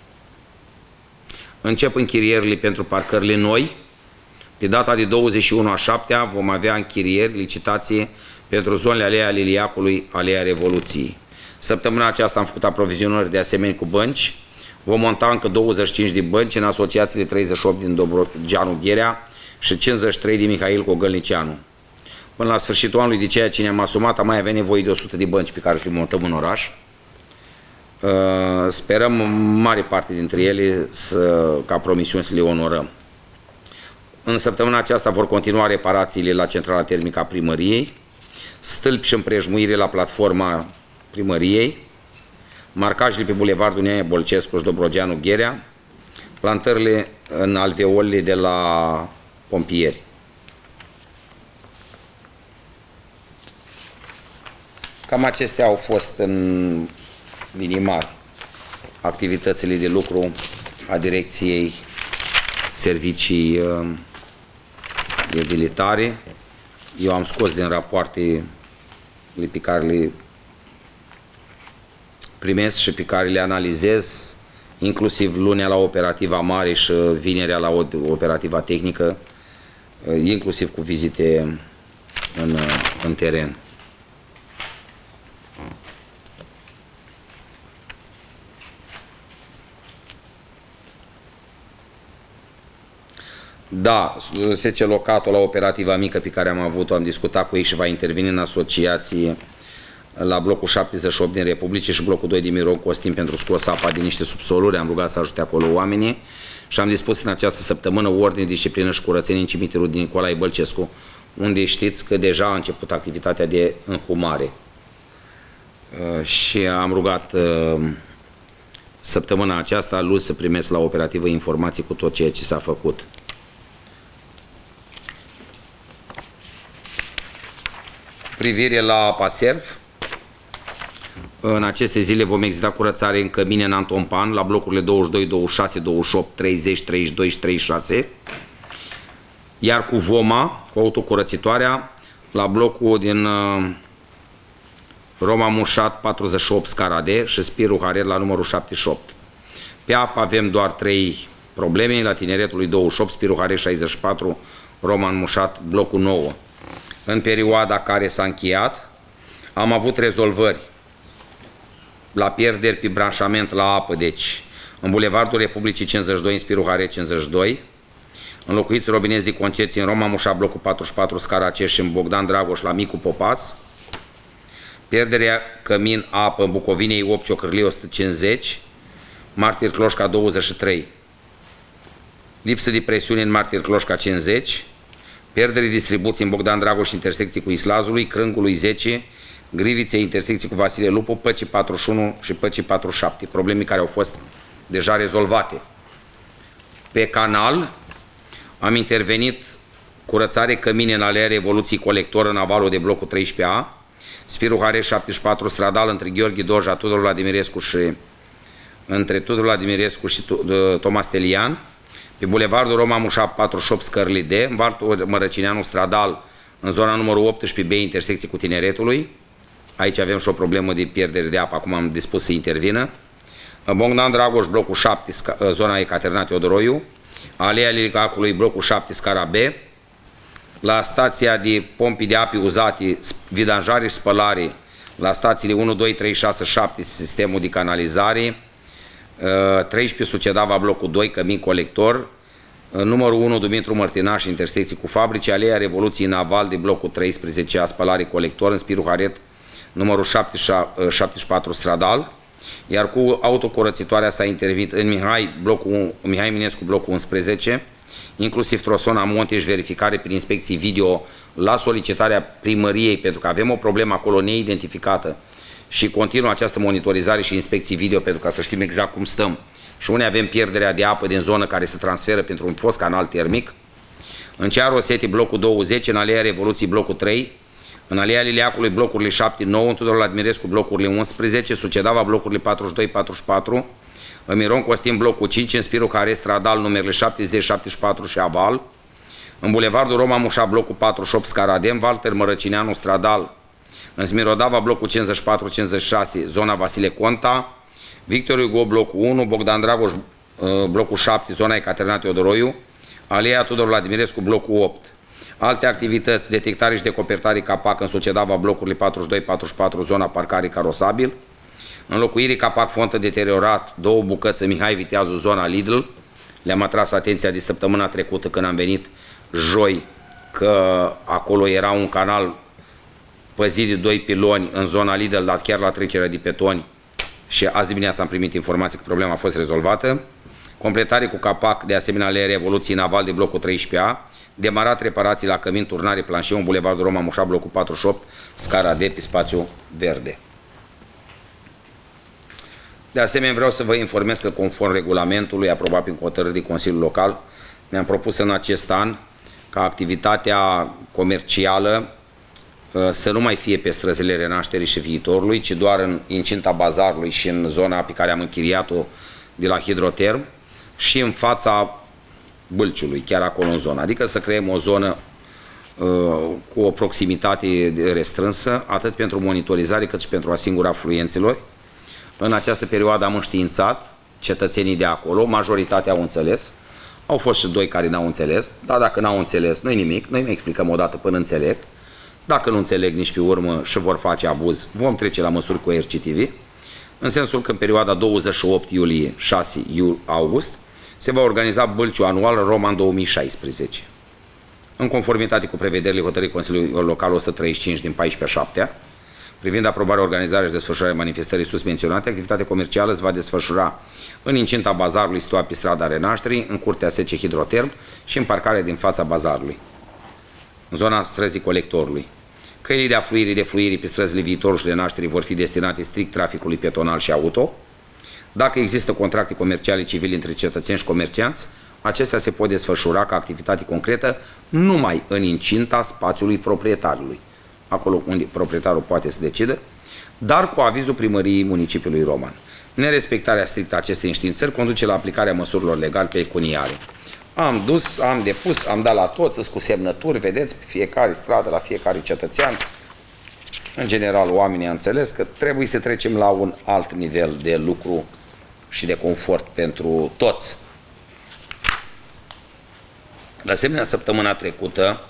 A: Încep închirierile pentru parcările noi. Pe data de douăzeci și unu a șaptea vom avea închirieri, licitație pentru zonele Aleea Liliacului, Aleea Revoluției. Săptămâna aceasta am făcut aprovizionări de asemenea cu bănci. Vom monta încă douăzeci și cinci de bănci în asociațiile treizeci și opt din Dobrogeanu Gherea și cincizeci și trei din Mihail Cogălnicianu. Până la sfârșitul anului, de ceea ce ne-am asumat, am mai avea nevoie de o sută de bănci pe care le montăm în oraș. Sperăm mare parte dintre ele să, ca promisiuni să le onorăm. În săptămâna aceasta vor continua reparațiile la centrala termică a primăriei, stâlpi și împrejmuire la platforma primăriei, marcajele pe Bulevardul Nea Bolcescu și Dobrogeanu Gherea, plantările în alveolele de la pompieri. Cam acestea au fost în linii mari activitățile de lucru a Direcției Servicii Utilitare. Eu am scos din rapoarte pe care le primesc și pe care le analizez inclusiv lunea la operativa mare și vinerea la operativa tehnică, inclusiv cu vizite în, în teren. Da, S C Locatul la operativa mică pe care am avut-o, am discutat cu ei și va interveni în asociație la blocul șaptezeci și opt din Republice și blocul doi din Miron Costin pentru scos apa din niște subsoluri. Am rugat să ajute acolo oamenii și am dispus în această săptămână ordine, disciplină și curățenie în cimitirul din Nicolae Bălcescu, unde știți că deja a început activitatea de înhumare. Și am rugat săptămâna aceasta lui să primesc la operativă informații cu tot ceea ce s-a făcut. Privire la apa serv, în aceste zile vom exista curățare în cămine în Antompan, la blocurile douăzeci și doi, douăzeci și șase, douăzeci și opt, treizeci, treizeci și doi și treizeci și șase, iar cu Voma, cu autocurățitoarea, la blocul din uh, Roma Mușat patruzeci și opt Scarade și Spiru Haret la numărul șaptezeci și opt. Pe apă avem doar trei probleme, la Tineretului douăzeci și opt, Spiru Haret șaizeci și patru, Roman Mușat, blocul nouă. În perioada care s-a încheiat, am avut rezolvări la pierderi pe branșament la apă, deci în Bulevardul Republicii cincizeci și doi, în Spiru Haret cincizeci și doi, înlocuiți robineți de concepție în Roma Mușa, blocul patruzeci și patru, Scara Aceș și în Bogdan Dragoș la Micu Popas, pierderea cămin apă în Bucovinei opt, Ciocârlie o sută cincizeci, Martir Cloșca douăzeci și trei, lipsă de presiune în Martir Cloșca cincizeci, pierdere distribuții în Bogdan Dragoș, intersecții cu Islazului, Crângului zece, Grivițe, intersecții cu Vasile Lupu, Păcii patruzeci și unu și Păcii patruzeci și șapte, probleme care au fost deja rezolvate. Pe canal am intervenit curățare cămine în alea Revoluții Colector în avalul de blocul treisprezece A, Spiru Haret șaptezeci și patru, stradal între Gheorghe Doja, Tudor Vladimirescu și între Tudor Vladimirescu și Tomas Telian, pe Bulevardul Roma Mușa patruzeci și opt Scărli D, în Vartul Mărăcineanu, stradal în zona numărul optsprezece B, intersecție cu Tineretului. Aici avem și o problemă de pierdere de apă, acum am dispus să intervină. În Bogdan Dragoș, blocul șapte, zona Ecaterina Teodoroiu, Alea Lilicacului, blocul șapte, Scara B, la stația de pompi de ape uzate, vidanjare și spălare, la stațiile unu, doi, trei, șase, șapte, sistemul de canalizare, treisprezece Sucedava, blocul doi, cămin colector, numărul unu, Dumitru Mărtinaș, intersecții cu fabrici, Aleea Revoluției Naval de blocul treisprezece A, spălare colector, în Spiru Haret, numărul șaptezeci și patru, stradal, iar cu autocurățitoarea s-a intervenit în Mihai, blocul, Mihai Minescu, blocul unsprezece, inclusiv trosona Monteș, verificare prin inspecții video la solicitarea primăriei, pentru că avem o problemă acolo neidentificată și continuă această monitorizare și inspecții video pentru ca să știm exact cum stăm. Și unde avem pierderea de apă din zonă care se transferă pentru un fost canal termic. În Cearul Osetii, blocul douăzeci, în Aleea Revoluții, blocul trei, în Aleea Liliacului, blocurile șapte, nouă, în Tudor Vladimirescu, blocurile unsprezece, Sucedava, blocurile patruzeci și doi, patruzeci și patru, în Miron Costin, blocul cinci, în Spiru Haret, stradal, numerele șaptezeci, șaptezeci și patru și Aval, în Bulevardul Roma Mușa, blocul patruzeci și opt, Scaradem, Walter Mărăcineanu, stradal, în Smirodava, blocul cincizeci și patru, cincizeci și șase, zona Vasile Conta, Victor Hugo, blocul unu, Bogdan Dragoș, blocul șapte, zona Ecaterina Teodoroiu, Aleea Tudor Vladimirescu, blocul opt. Alte activități, detectare și decopertare capac în Sucedava, blocurile patruzeci și doi, patruzeci și patru, zona parcare carosabil, înlocuirii capac fontă deteriorat, două bucăți în Mihai Viteazu, zona Lidl. Le-am atras atenția de săptămâna trecută când am venit joi că acolo era un canal păzit de doi piloni în zona Lidl, dar chiar la trecerea de petoni, și azi dimineața am primit informații că problema a fost rezolvată. Completare cu capac, de asemenea, ale Revoluției Naval de blocul treisprezece A, demarat reparații la cămin, turnare, planșeu, în Bulevardul Roma Mușa, blocul patruzeci și opt, Scara D, pe spațiu verde. De asemenea, vreau să vă informez că, conform regulamentului aprobat prin hotărâri de Consiliul Local, ne-am propus în acest an ca activitatea comercială să nu mai fie pe străzile Renașterii și Viitorului, ci doar în incinta bazarului și în zona pe care am închiriat-o de la Hidroterm și în fața Bâlciului, chiar acolo în zonă. Adică să creăm o zonă uh, cu o proximitate restrânsă, atât pentru monitorizare cât și pentru asigurarea afluenților. În această perioadă am înștiințat cetățenii de acolo, majoritatea au înțeles. Au fost și doi care n-au înțeles, dar dacă n-au înțeles, nu-i nimic, noi ne explicăm o dată până înțeleg. Dacă nu înțeleg nici pe urmă și vor face abuz, vom trece la măsuri coercitive, în sensul că în perioada douăzeci și opt iulie - șase august se va organiza Bălciul anual Roman două mii șaisprezece. În conformitate cu prevederile hotărârii Consiliului Local o sută treizeci și cinci din paisprezece șapte, privind aprobarea, organizarea și desfășurarea manifestării sus menționate, activitatea comercială se va desfășura în incinta bazarului situat pe strada Renașterii, în curtea S C Hidroterm și în parcarea din fața bazarului, în zona străzii Colectorului. Căile de afluire, de fluire pe străzile Viitorul și Renașterii vor fi destinate strict traficului petonal și auto. Dacă există contracte comerciale civile între cetățeni și comercianți, acestea se pot desfășura ca activitate concretă numai în incinta spațiului proprietarului, acolo unde proprietarul poate să decidă, dar cu avizul primăriei municipiului Roman. Nerespectarea strictă a acestei înștiințări conduce la aplicarea măsurilor legale pecuniare. Am dus, am depus, am dat la toți, cu semnături, vedeți, pe fiecare stradă, la fiecare cetățean. În general, oamenii au înțeles că trebuie să trecem la un alt nivel de lucru și de confort pentru toți. De asemenea, săptămâna trecută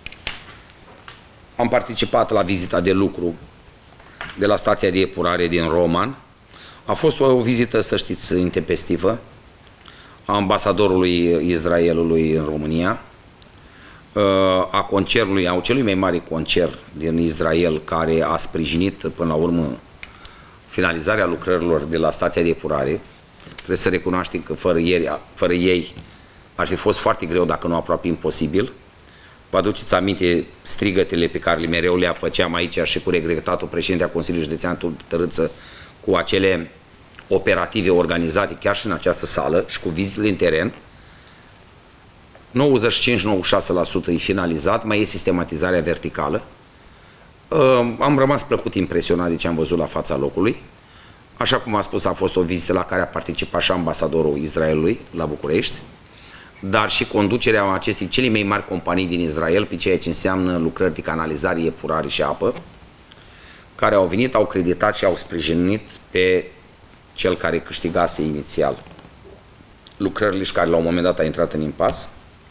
A: am participat la vizita de lucru de la stația de epurare din Roman. A fost o vizită, să știți, intempestivă a ambasadorului Israelului în România, a concernului, a celui mai mare concern din Israel, care a sprijinit până la urmă finalizarea lucrărilor de la stația de epurare. Trebuie să recunoaștem că fără ei, fără ei ar fi fost foarte greu, dacă nu aproape imposibil. Vă aduceți aminte strigătele pe care mereu le făceam aici și cu regretatul președinte a Consiliului Județean Târâță, cu acele operative organizate chiar și în această sală și cu vizitele în teren. nouăzeci și cinci - nouăzeci și șase la sută e finalizat, mai e sistematizarea verticală. Am rămas plăcut impresionat de ce am văzut la fața locului. Așa cum am spus, a fost o vizită la care a participat și ambasadorul Israelului la București, dar și conducerea acestei cele mai mari companii din Israel, pe ceea ce înseamnă lucrări de canalizare, epurare și apă, care au venit, au creditat și au sprijinit pe cel care câștigase inițial lucrările și care la un moment dat a intrat în impas.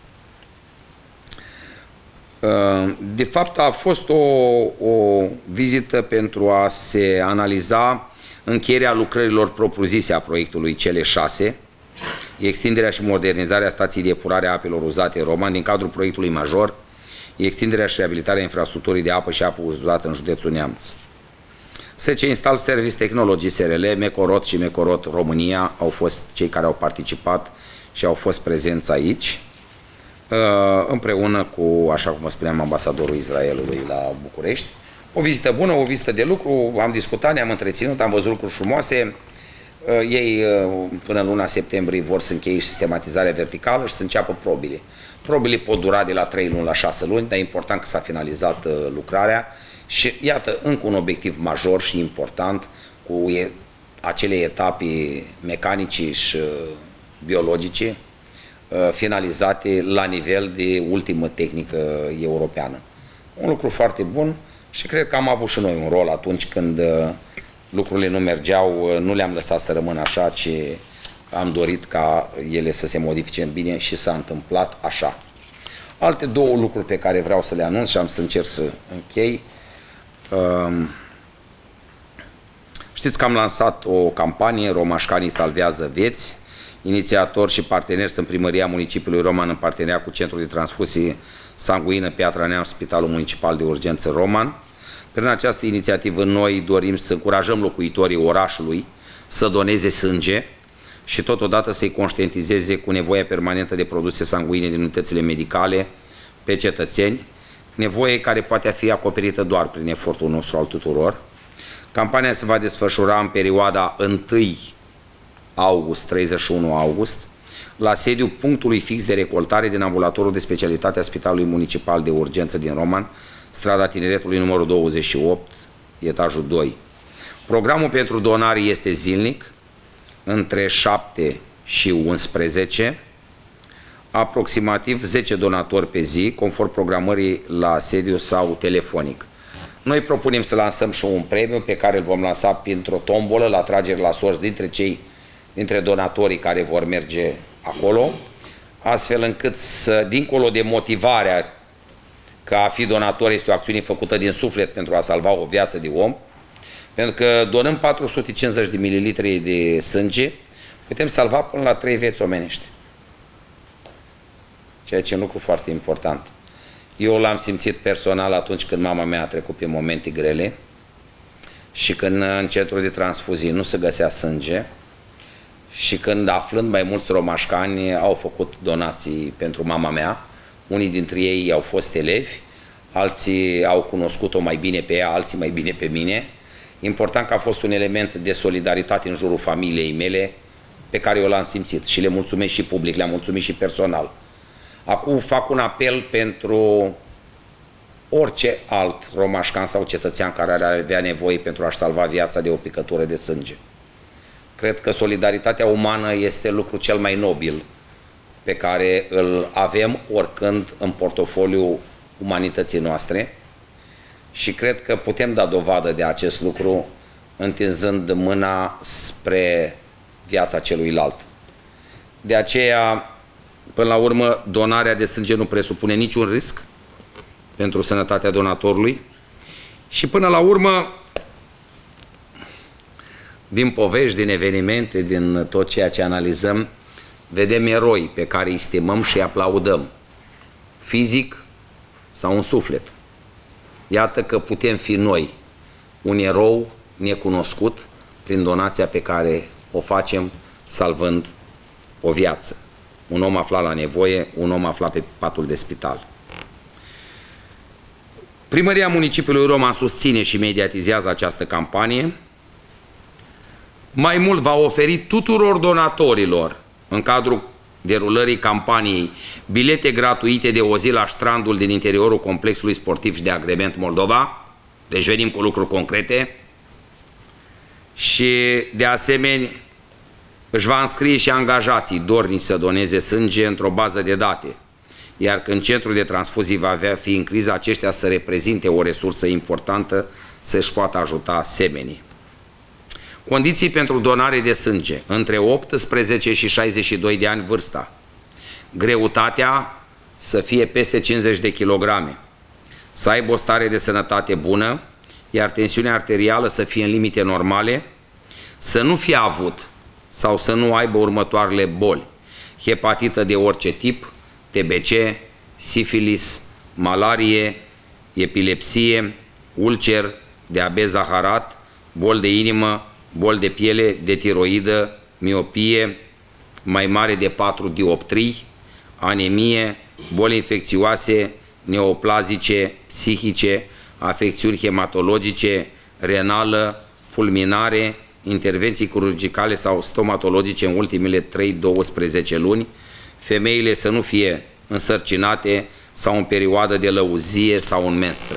A: De fapt, a fost o, o vizită pentru a se analiza încheierea lucrărilor propriu-zise a proiectului cele șase, extinderea și modernizarea stației de epurare a apelor uzate Roman din cadrul proiectului major, extinderea și reabilitarea infrastructurii de apă și apă uzată în județul Neamț. S C Install Service Technology S R L, Mecorot și Mecorot România au fost cei care au participat și au fost prezenți aici, împreună cu, așa cum vă spuneam, ambasadorul Israelului la București. O vizită bună, o vizită de lucru, am discutat, ne-am întreținut, am văzut lucruri frumoase. Ei, până în luna septembrie, vor să încheie sistematizarea verticală și să înceapă probile. Probile pot dura de la trei luni la șase luni, dar e important că s-a finalizat lucrarea și, iată, încă un obiectiv major și important cu acele etape mecanice și biologice finalizate la nivel de ultimă tehnică europeană. Un lucru foarte bun și cred că am avut și noi un rol atunci când lucrurile nu mergeau, nu le-am lăsat să rămână așa, ci am dorit ca ele să se modifice în bine și s-a întâmplat așa. Alte două lucruri pe care vreau să le anunț și am să încerc să închei. Știți că am lansat o campanie, Romașcanii salvează vieți. Inițiatori și parteneri sunt Primăria Municipiului Roman în parteneriat cu Centrul de Transfuzie Sanguină Piatra Neamț, Spitalul Municipal de Urgență Roman. Prin această inițiativă noi dorim să încurajăm locuitorii orașului să doneze sânge și totodată să-i conștientizeze cu nevoia permanentă de produse sanguine din unitățile medicale pe cetățeni, nevoie care poate fi acoperită doar prin efortul nostru al tuturor. Campania se va desfășura în perioada întâi august - treizeci și unu august, la sediul punctului fix de recoltare din ambulatorul de specialitate a Spitalului Municipal de Urgență din Roman, strada Tineretului numărul douăzeci și opt, etajul doi. Programul pentru donare este zilnic, între șapte și unsprezece, aproximativ zece donatori pe zi, conform programării la sediu sau telefonic. Noi propunem să lansăm și un premiu pe care îl vom lansa printr-o tombolă la tragere la sorți dintre cei dintre donatorii care vor merge acolo, astfel încât să, dincolo de motivarea că a fi donator este o acțiune făcută din suflet pentru a salva o viață de om, pentru că donând patru sute cincizeci de mililitri de sânge, putem salva până la trei vieți omenești. Ceea ce e un lucru foarte important. Eu l-am simțit personal atunci când mama mea a trecut pe momente grele și când în centrul de transfuzii nu se găsea sânge și când, aflând, mai mulți romașcani au făcut donații pentru mama mea. Unii dintre ei au fost elevi, alții au cunoscut-o mai bine pe ea, alții mai bine pe mine. Important că a fost un element de solidaritate în jurul familiei mele pe care eu l-am simțit și le mulțumesc și public, le-am mulțumit și personal. Acum fac un apel pentru orice alt romașcan sau cetățean care ar avea nevoie pentru a-și salva viața de o picătură de sânge. Cred că solidaritatea umană este lucrul cel mai nobil pe care îl avem oricând în portofoliul umanității noastre și cred că putem da dovadă de acest lucru întinzând mâna spre viața celuilalt. De aceea, până la urmă, donarea de sânge nu presupune niciun risc pentru sănătatea donatorului și până la urmă, din povești, din evenimente, din tot ceea ce analizăm, vedem eroi pe care îi stimăm și îi aplaudăm, fizic sau în suflet. Iată că putem fi noi un erou necunoscut prin donația pe care o facem salvând o viață. Un om aflat la nevoie, un om aflat pe patul de spital. Primăria municipiului Roman susține și mediatizează această campanie. Mai mult, va oferi tuturor donatorilor, în cadrul derulării campaniei, bilete gratuite de o zi la strandul din interiorul complexului sportiv și de agrement Moldova. Deci venim cu lucruri concrete. Și, de asemenea, își va înscrie și angajații dornici să doneze sânge într-o bază de date. Iar când centrul de transfuzii va avea fi în criză, aceștia să reprezinte o resursă importantă să-și poată ajuta semenii. Condiții pentru donare de sânge: între optsprezece și șaizeci și doi de ani vârsta, greutatea să fie peste cincizeci de kilograme, să aibă o stare de sănătate bună, iar tensiunea arterială să fie în limite normale, să nu fie avut sau să nu aibă următoarele boli: hepatită de orice tip, T B C, sifilis, malarie, epilepsie, ulcer, diabet zaharat, boli de inimă, boli de piele, de tiroidă, miopie mai mare de patru dioptrii, anemie, boli infecțioase, neoplazice, psihice, afecțiuni hematologice, renală, fulminare, intervenții chirurgicale sau stomatologice în ultimele trei douăsprezece luni, femeile să nu fie însărcinate sau în perioadă de lăuzie sau în menstră.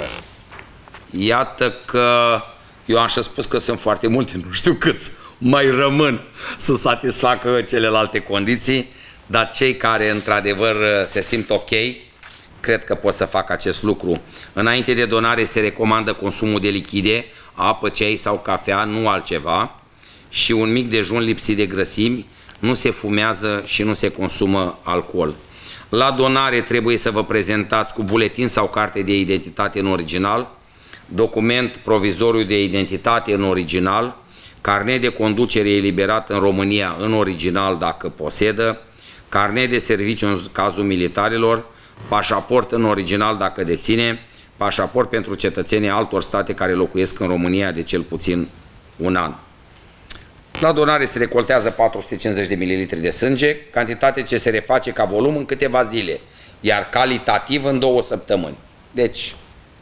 A: Iată că eu am și spus că sunt foarte multe, nu știu câți mai rămân să satisfacă celelalte condiții, dar cei care într-adevăr se simt ok, cred că pot să facă acest lucru. Înainte de donare se recomandă consumul de lichide, apă, ceai sau cafea, nu altceva, și un mic dejun lipsit de grăsimi. Nu se fumează și nu se consumă alcool. La donare trebuie să vă prezentați cu buletin sau carte de identitate în original, document provizoriu de identitate în original, carnet de conducere eliberat în România în original dacă posedă, carnet de serviciu în cazul militarilor, pașaport în original dacă deține, pașaport pentru cetățenii altor state care locuiesc în România de cel puțin un an. La donare se recoltează patru sute cincizeci de mililitri de sânge, cantitate ce se reface ca volum în câteva zile, iar calitativ în două săptămâni. Deci,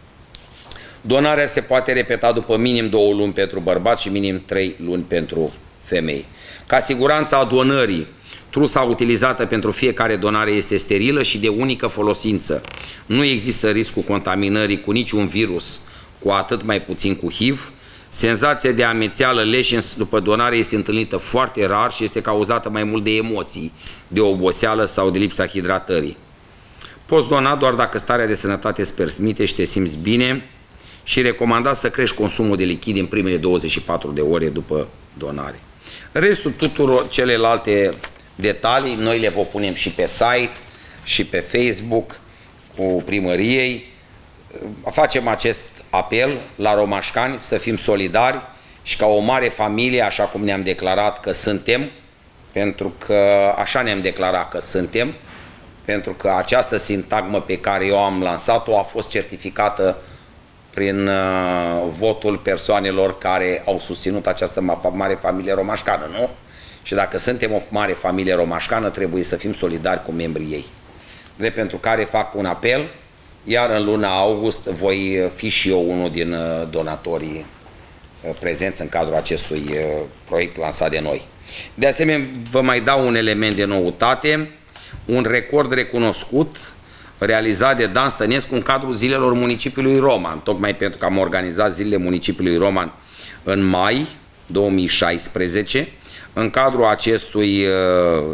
A: donarea se poate repeta după minim două luni pentru bărbați și minim trei luni pentru femei. Ca siguranța a donării, trusa utilizată pentru fiecare donare este sterilă și de unică folosință. Nu există riscul contaminării cu niciun virus, cu atât mai puțin cu H I V. Senzația de amețeală, leșin după donare este întâlnită foarte rar și este cauzată mai mult de emoții, de oboseală sau de lipsa hidratării. Poți dona doar dacă starea de sănătate îți permite și te simți bine și recomandați să crești consumul de lichid în primele douăzeci și patru de ore după donare. Restul tuturor celelalte detalii noi le vă punem și pe site și pe Facebook cu primăriei. Facem acest apel la romașcani să fim solidari și ca o mare familie, așa cum ne-am declarat că suntem, pentru că așa ne-am declarat că suntem, pentru că această sintagmă pe care eu am lansat-o a fost certificată prin uh, votul persoanelor care au susținut această mare familie romașcană, nu? Și dacă suntem o mare familie romașcană, trebuie să fim solidari cu membrii ei. Drept pentru care fac un apel, iar în luna august voi fi și eu unul din uh, donatorii uh, prezenți în cadrul acestui uh, proiect lansat de noi. De asemenea, vă mai dau un element de noutate, un record recunoscut realizat de Dan Stănescu în cadrul zilelor municipiului Roman, tocmai pentru că am organizat zilele municipiului Roman în mai două mii șaisprezece. În cadrul acestui uh,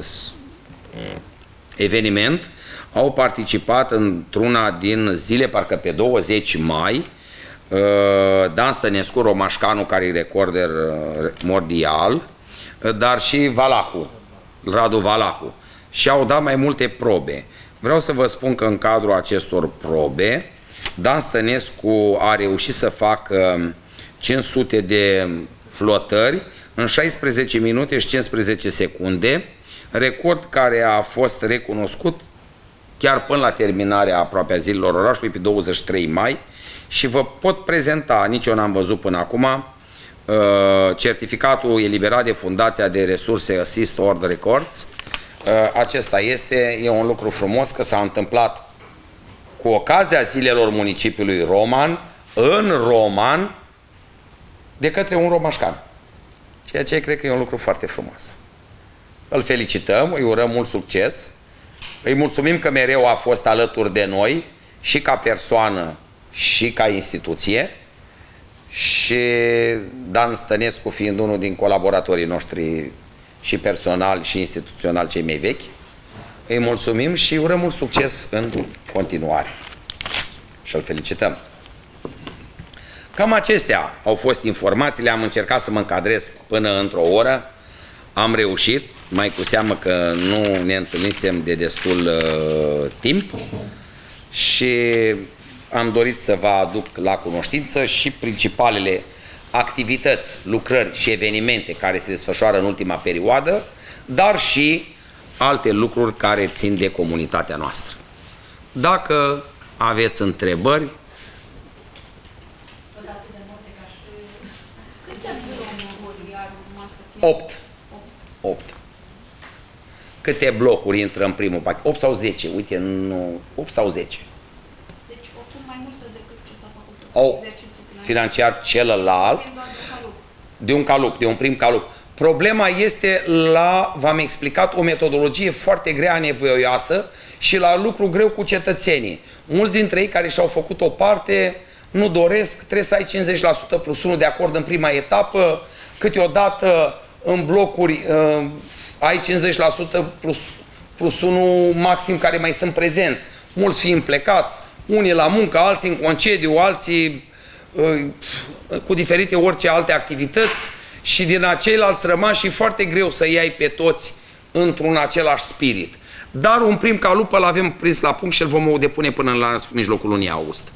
A: eveniment au participat într-una din zile, parcă pe douăzeci mai, uh, Dan Stănescu, romașcanul care e recorder uh, mondial, uh, dar și Valahu, Radu Valahu. Și au dat mai multe probe. Vreau să vă spun că în cadrul acestor probe, Dan Stănescu a reușit să facă cinci sute de flotări în șaisprezece minute și cincisprezece secunde, record care a fost recunoscut chiar până la terminarea aproape a zilelor orașului, pe douăzeci și trei mai, și vă pot prezenta, nici eu n-am văzut până acum, certificatul eliberat de Fundația de Resurse Assist World Records. Acesta este, e un lucru frumos că s-a întâmplat cu ocazia zilelor municipiului Roman, în Roman, de către un romașcan. Ceea ce cred că e un lucru foarte frumos. Îl felicităm, îi urăm mult succes, îi mulțumim că mereu a fost alături de noi, și ca persoană, și ca instituție, și Dan Stănescu fiind unul din colaboratorii noștri și personal și instituțional cei mai vechi. Îi mulțumim și urăm mult succes în continuare. Și îl felicităm. Cam acestea au fost informațiile. Am încercat să mă încadrez până într-o oră. Am reușit, mai cu seamă că nu ne întâlnisem de destul uh, timp și am dorit să vă aduc la cunoștință și principalele activități, lucrări și evenimente care se desfășoară în ultima perioadă, dar și alte lucruri care țin de comunitatea noastră. Dacă aveți întrebări... opt. opt. Câte blocuri intră în primul pachet? opt sau zece? Uite, nu... opt sau zece.
B: Deci oricum mai multă decât ce s-a făcut.
A: Au financiar celălalt, de un calup, de un prim calup. Problema este la, v-am explicat, o metodologie foarte grea, nevoioasă și la lucru greu cu cetățenii. Mulți dintre ei care și-au făcut o parte nu doresc, trebuie să ai cincizeci la sută plus unu de acord în prima etapă, câteodată în blocuri uh, ai cincizeci la sută plus, plus unu maxim care mai sunt prezenți. Mulți fiind plecați, unii la muncă, alții în concediu, alții uh, cu diferite orice alte activități, și din aceilalți rămași e foarte greu să iei pe toți într-un același spirit. Dar un prim calup îl avem prins la punct și îl vom depune până la mijlocul lunii august.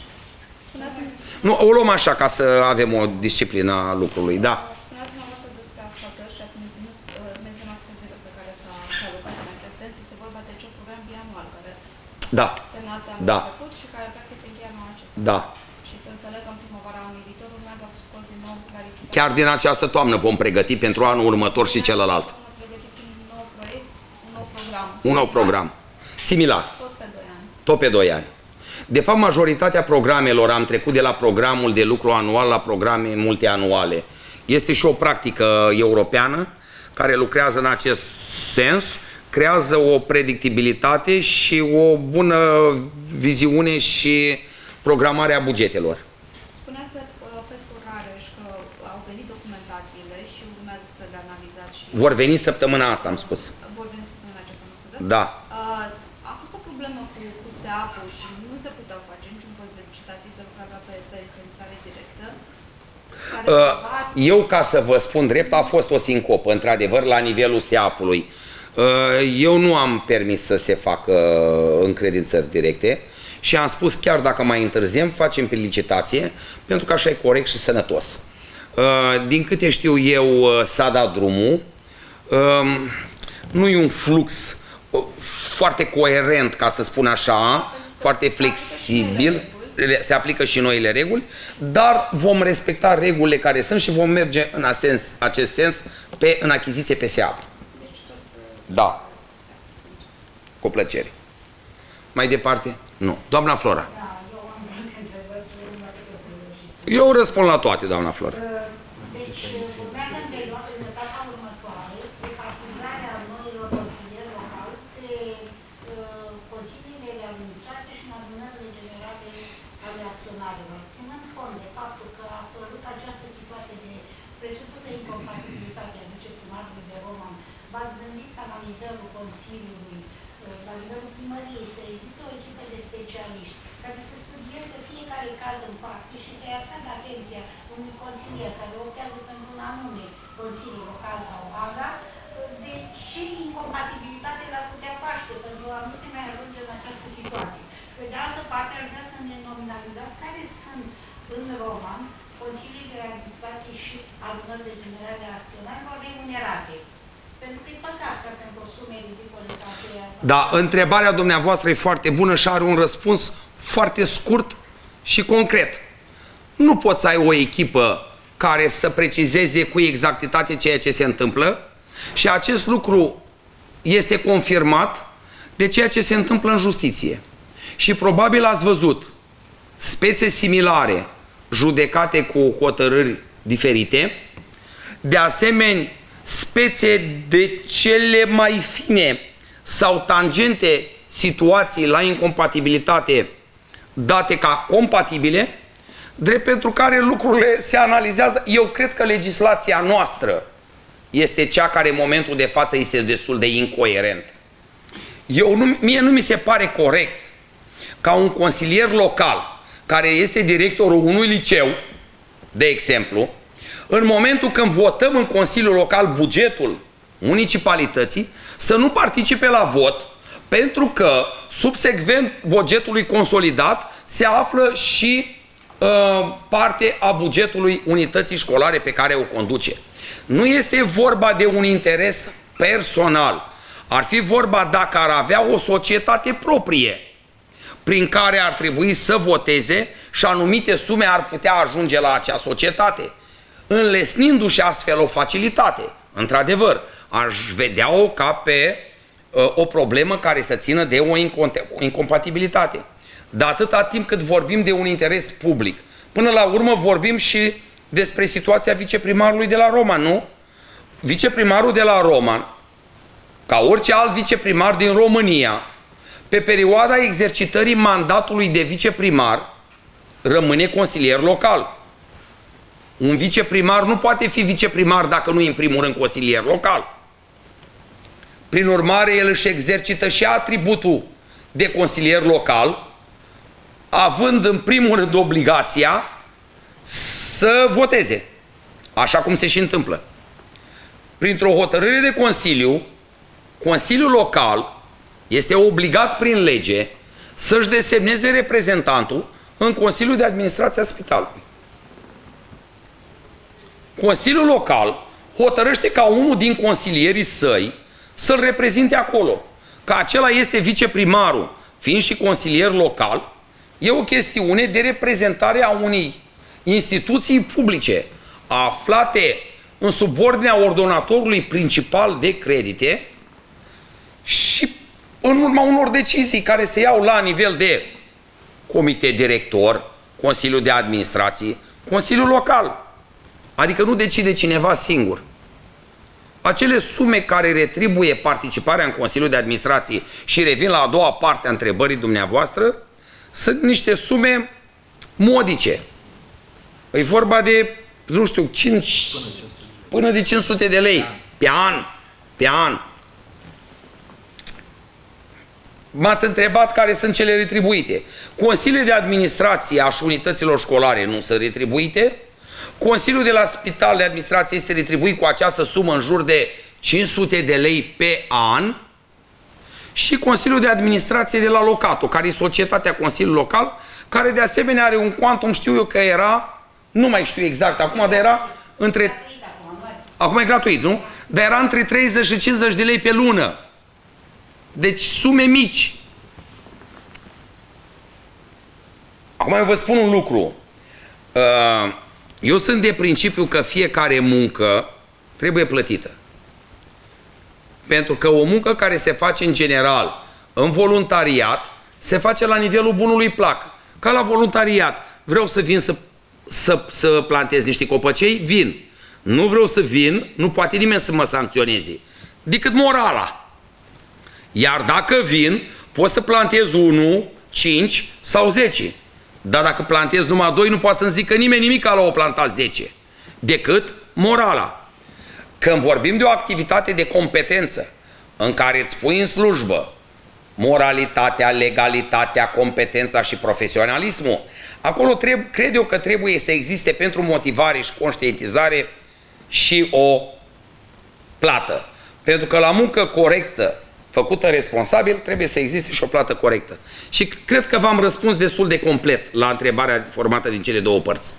A: Nu, o luăm așa ca să avem o disciplină a lucrului, da.
B: Spuneați dumneavoastră despre asfaltări și ați menționat trei zile pe care s-a alocat în acest sens. Este vorba de acel program bianual care
A: da.
B: Senat a
A: da.
B: făcut și care practic se încheie anul acesta.
A: Da.
B: Și să înțeleg că în primăvara anului viitor urmează a scos din nou clarificare.
A: Chiar din această toamnă vom pregăti pentru anul următor și celălalt.
B: Pregătiți un nou proiect, un nou program.
A: Un nou program. Similar.
B: Tot pe doi ani.
A: Tot pe doi ani. De fapt, majoritatea programelor am trecut de la programul de lucru anual la programe multianuale. Este și o practică europeană care lucrează în acest sens, creează o predictibilitate și o bună viziune și programare a bugetelor.
B: Spuneați de pentru Rareș că au venit documentațiile și urmează să le analizați și...
A: Vor veni săptămâna asta, am spus.
B: Vor veni săptămâna aceasta, mă scuzați?
A: Da.
B: A fost o problemă cu, cu S E A P-ul și nu se puteau face niciun fel de licitații, să lucra pe, pe creditare directă. S-a rezolvat,
A: Eu, ca să vă spun drept, a fost o sincopă, într-adevăr, la nivelul S E A P-ului. Eu nu am permis să se facă încredințări directe și am spus, chiar dacă mai întârziem, facem pe licitație, pentru că așa e corect și sănătos. Din câte știu eu, s-a dat drumul. Nu e un flux foarte coerent, ca să spun așa, foarte flexibil, se aplică și noile reguli, dar vom respecta regulile care sunt și vom merge în asens, acest sens pe, în achiziție pe S E A P. Da. Cu plăcere. Mai departe? Nu. Doamna Flora. Eu răspund la toate, doamna Flora.
C: Deci, urmează în perioada, în etapa următoare, repartizarea noilor consilieri locali pe uh, consiliile de administrație și în adunările generale ale acționarilor. Ținând cont de faptul că a apărut această situație de presupusă incompatibilitate a viceprimarului de Roman, v-ați gândit ca la nivelul Consiliului, uh, la nivelul primăriei, să existe o echipă de specialiști care să studieze fiecare caz în parte și să-i atragă atenția unui consilier care optează pentru un anume consiliu local sau AGA, de ce incompatibilitate l-ar putea paște pentru a nu se mai ajunge în această situație. Pe de altă parte, aș vrea să ne nominalizați care sunt în Roman consiliile de administrație și adunările generale a acționarilor remunerate. Pentru că e păcat că pentru o sume ridicole ca aceea...
A: Da, întrebarea dumneavoastră e foarte bună și are un răspuns foarte scurt și concret. Nu poți să ai o echipă care să precizeze cu exactitate ceea ce se întâmplă și acest lucru este confirmat de ceea ce se întâmplă în justiție. Și probabil ați văzut spețe similare judecate cu hotărâri diferite, de asemenea spețe de cele mai fine sau tangente situații la incompatibilitate date ca compatibile, drept pentru care lucrurile se analizează. Eu cred că legislația noastră este cea care în momentul de față este destul de incoerentă. Eu nu, mie nu mi se pare corect ca un consilier local care este directorul unui liceu, de exemplu, în momentul când votăm în Consiliul Local bugetul municipalității, să nu participe la vot, pentru că subsecvent bugetului consolidat se află și uh, parte a bugetului unității școlare pe care o conduce. Nu este vorba de un interes personal. Ar fi vorba dacă ar avea o societate proprie prin care ar trebui să voteze și anumite sume ar putea ajunge la acea societate, înlesnindu-și astfel o facilitate. Într-adevăr, aș vedea-o ca pe uh, o problemă care să țină de o incompatibilitate. Dar atâta timp cât vorbim de un interes public, până la urmă vorbim și despre situația viceprimarului de la Roman, nu? Viceprimarul de la Roman, ca orice alt viceprimar din România, pe perioada exercitării mandatului de viceprimar, rămâne consilier local. Un viceprimar nu poate fi viceprimar dacă nu e în primul rând consilier local. Prin urmare, el își exercită și atributul de consilier local, având în primul rând obligația să voteze, așa cum se și întâmplă. Printr-o hotărâre de Consiliu, Consiliul Local este obligat prin lege să-și desemneze reprezentantul în Consiliul de Administrație a Spitalului. Consiliul Local hotărăște ca unul din consilierii săi să-l reprezinte acolo. Că acela este viceprimarul, fiind și consilier local, e o chestiune de reprezentare a unei instituții publice aflate în subordinea ordonatorului principal de credite și în urma unor decizii care se iau la nivel de comitet director, Consiliul de Administrație, Consiliul Local. Adică nu decide cineva singur. Acele sume care retribuie participarea în Consiliul de Administrație, și revin la a doua parte a întrebării dumneavoastră, sunt niște sume modice. E vorba de, nu știu, cinci, până de cinci sute de lei pe an. Pe an. M-ați întrebat care sunt cele retribuite. Consiliile de Administrație a unităților școlare nu sunt retribuite. Consiliul de la Spital de Administrație este retribuit cu această sumă în jur de cinci sute de lei pe an și Consiliul de Administrație de la Locato, care e societatea Consiliului Local, care de asemenea are un quantum, știu eu că era, nu mai știu exact acum, dar era între... Acum e gratuit, nu? Dar era între treizeci și cincizeci de lei pe lună. Deci sume mici. Acum eu vă spun un lucru. Eu sunt de principiu că fiecare muncă trebuie plătită. Pentru că o muncă care se face în general, în voluntariat, se face la nivelul bunului plac. Ca la voluntariat. Vreau să vin să, să, să plantez niște copăcei? Vin. Nu vreau să vin, nu poate nimeni să mă sancționeze. Decât morala. Iar dacă vin, pot să plantez unu, cinci sau zece. Dar dacă plantez numai doi, nu poate să-mi zică nimeni nimic la o planta zece. Decât morala. Când vorbim de o activitate de competență în care îți pui în slujbă moralitatea, legalitatea, competența și profesionalismul, acolo trebuie, cred eu că trebuie să existe pentru motivare și conștientizare și o plată. Pentru că la muncă corectă, făcută responsabil, trebuie să existe și o plată corectă. Și cred că v-am răspuns destul de complet la întrebarea formată din cele două părți.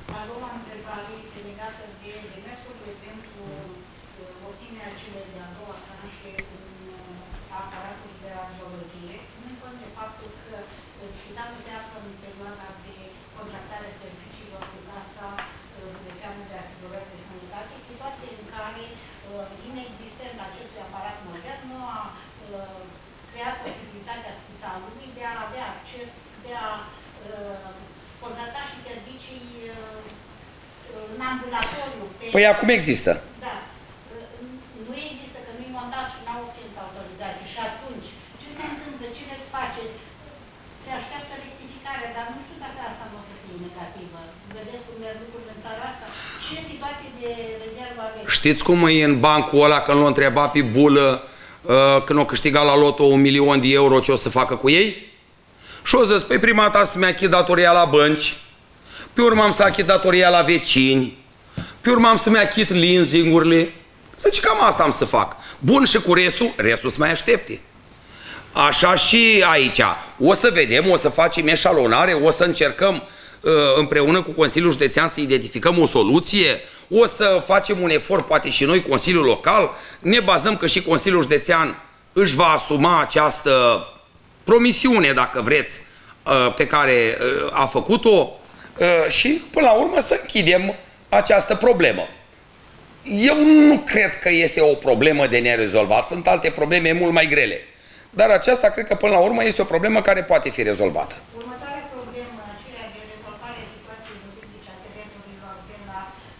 A: Păi acum există.
C: Da. Nu există, că nu-i montat și n-au obținut autorizație. Și atunci, ce se întâmplă? Cine îți face? Se așteaptă rectificarea, dar nu știu dacă asta nu o să fie negativă. Vedeți cum merg lucrurile în țara asta? Ce situație de rezervă aveți?
A: Știți cum e în bancul ăla când l-a întrebat pe bulă uh, când o câștigat la loto un milion de euro ce o să facă cu ei? Și o zis, pe prima dată să-mi achit datoria la bănci, pe urmă am să achit datoria la vecini, pe urmă am să-mi achit leasing-urile. Zice, cam asta am să fac. Bun, și cu restul, restul să mai aștepte. Așa și aici. O să vedem, o să facem eșalonare, o să încercăm împreună cu Consiliul Județean să identificăm o soluție, o să facem un efort, poate și noi, Consiliul Local, ne bazăm că și Consiliul Județean își va asuma această promisiune, dacă vreți, pe care a făcut-o și, până la urmă, să închidem această problemă. Eu nu cred că este o problemă de nerezolvat. Sunt alte probleme mult mai grele. Dar aceasta, cred că, până la urmă, este o problemă care poate fi rezolvată.
C: Următoarea problemă, aceea de rezolvare a situației juridice a terenurilor de la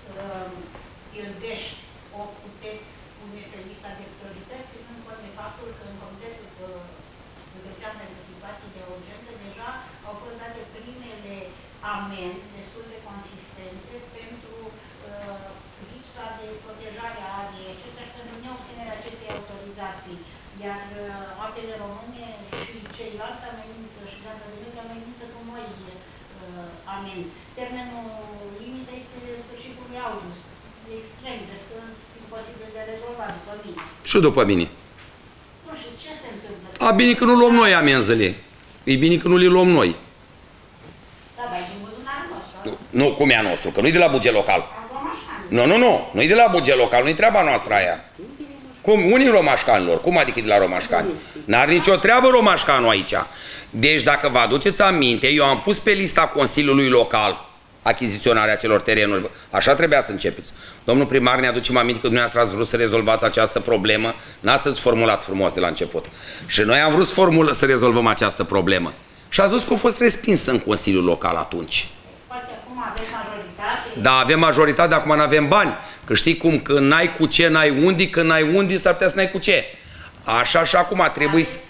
C: uh, Ildeș, o puteți pune pe lista de priorități, ținând cont de faptul că în Comitetul Județean pentru Situații de Urgență deja au fost date primele amenzi destul de consistente pentru uh, lipsa de protejare a ariei acestea și pentru neobținerea acestei autorizații. Iar uh, apele române și ceilalți amenință și Gardările amenință cu noi uh, amenzi. Termenul limită este sfârșitul lui august. E extrem de strâns, imposibil de rezolvat după mine.
A: Și după mine.
C: Nu știu, ce se întâmplă?
A: A, bine că nu luăm noi amenzele. E bine că nu le luăm noi.
C: Da, dar e din buzunarul nostru.
A: Nu, nu, cum e a nostru, că nu-i de la buget local.
C: Ați luat mașani.
A: Nu, nu, nu, nu-i de la buget local, nu-i treaba noastră aia. Cum? Unii romașcanilor. Cum adică de la romașcani? N-are nicio treabă romașcanul aici. Deci dacă vă aduceți aminte, eu am pus pe lista Consiliului Local achiziționarea celor terenuri. Așa trebuia să începeți. Domnul primar, ne aducem aminte că dumneavoastră ați vrut să rezolvați această problemă. N-ați formulat frumos de la început. Și noi am vrut să, formul, să rezolvăm această problemă. Și a zis că a fost respinsă în Consiliul Local atunci.
C: Poate acum aveți majoritate.
A: Da, avem majoritate, dar acum n-avem bani. Că știi cum, că n-ai cu ce, n-ai unde, că n-ai unde, s-ar putea să n-ai cu ce. Așa și acum trebuie să...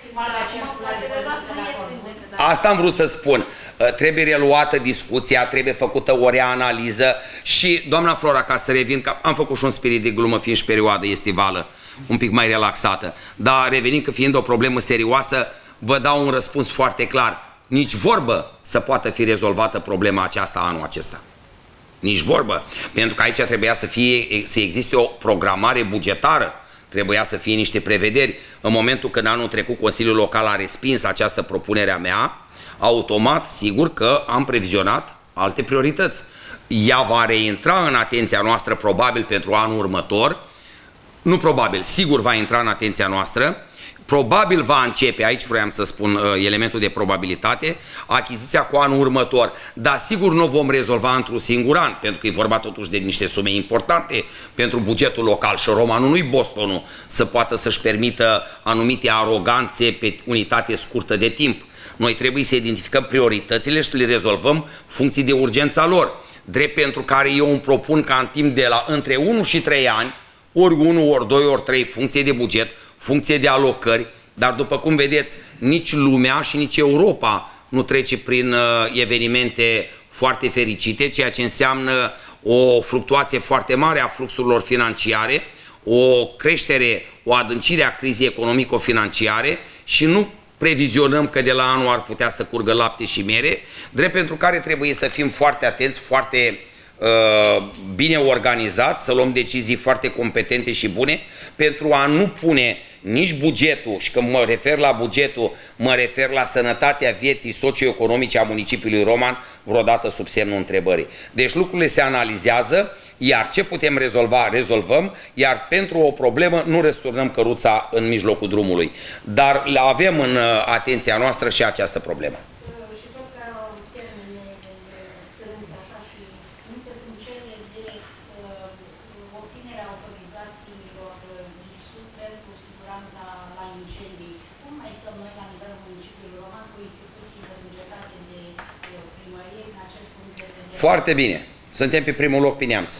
A: Asta am vrut să spun. Trebuie reluată discuția, trebuie făcută o reanaliză și, doamna Flora, ca să revin, că am făcut și un spirit de glumă, fiind și perioadă estivală, un pic mai relaxată. Dar revenind că fiind o problemă serioasă, vă dau un răspuns foarte clar. Nici vorbă să poată fi rezolvată problema aceasta anul acesta. Nici vorbă. Pentru că aici trebuia să, fie, să existe o programare bugetară. Trebuia să fie niște prevederi. În momentul când anul trecut Consiliul Local a respins această propunere a mea, automat, sigur că am previzionat alte priorități. Ea va reintra în atenția noastră probabil pentru anul următor. Nu probabil, sigur va intra în atenția noastră. Probabil va începe, aici vreau să spun uh, elementul de probabilitate, achiziția cu anul următor. Dar sigur nu vom rezolva într-un singur an, pentru că e vorba totuși de niște sume importante pentru bugetul local și romanul nu-i Bostonul să poată să-și permită anumite aroganțe pe unitate scurtă de timp. Noi trebuie să identificăm prioritățile și să le rezolvăm funcții de urgența lor. Drept pentru care eu îmi propun ca în timp de la între unu și trei ani, ori unu, ori doi, ori trei, funcție de buget, funcție de alocări, dar după cum vedeți, nici lumea și nici Europa nu trece prin uh, evenimente foarte fericite, ceea ce înseamnă o fluctuație foarte mare a fluxurilor financiare, o creștere, o adâncire a crizei economico-financiare și nu previzionăm că de la anul ar putea să curgă lapte și mere, drept pentru care trebuie să fim foarte atenți, foarte uh, bine organizați, să luăm decizii foarte competente și bune, pentru a nu pune nici bugetul, și când mă refer la bugetul, mă refer la sănătatea vieții socioeconomice a municipiului Roman, vreodată sub semnul întrebării. Deci lucrurile se analizează, iar ce putem rezolva, rezolvăm, iar pentru o problemă nu răsturnăm căruța în mijlocul drumului. Dar avem în atenția noastră și această problemă.
C: Și tot ca termene strânse așa și multe sunt cele de uh, obținerea autorizațiilor I S U pentru siguranța la incendii. Cum mai stăm noi la nivelul municipiului Roman cu instituțiile bugetate de uh, primărie în acest punct de vedere?
A: Foarte bine. Suntem pe primul loc pe Neamț.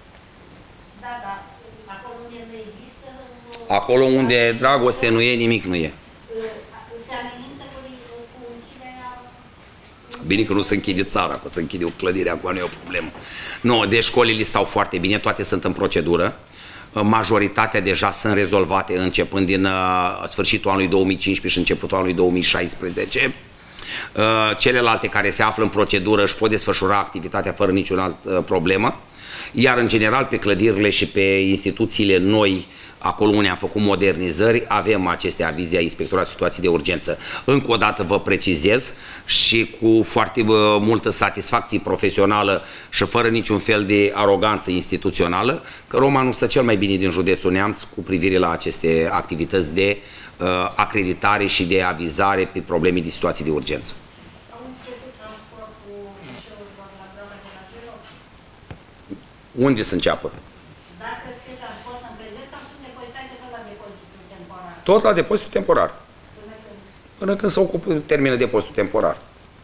C: Da, da. Acolo unde nu există...
A: Acolo unde dragoste nu e, nimic nu e.
C: Se amenință cu închiderea...
A: Bine că nu se închide țara, că se închide o clădire, acum nu e o problemă. Nu, deci școlile stau foarte bine, toate sunt în procedură. Majoritatea deja sunt rezolvate începând din uh, sfârșitul anului două mii cincisprezece și începutul anului două mii șaisprezece. Uh, celelalte care se află în procedură își pot desfășura activitatea fără niciun alt uh, problemă. Iar în general pe clădirile și pe instituțiile noi, acolo unde am făcut modernizări, avem aceste avize a Inspectoratului Situații de Urgență. Încă o dată vă precizez și cu foarte uh, multă satisfacție profesională și fără niciun fel de aroganță instituțională, că Romanul stă cel mai bine din județul Neamț cu privire la aceste activități de uh, acreditare și de avizare pe probleme de situații de urgență. Unde se înceapă?
C: Dacă se transportă în prezent sau sunt depozitate tot la depozitul temporar?
A: Tot la depozitul temporar.
C: Până când?
A: Până când se ocupă, termină depozitul temporar.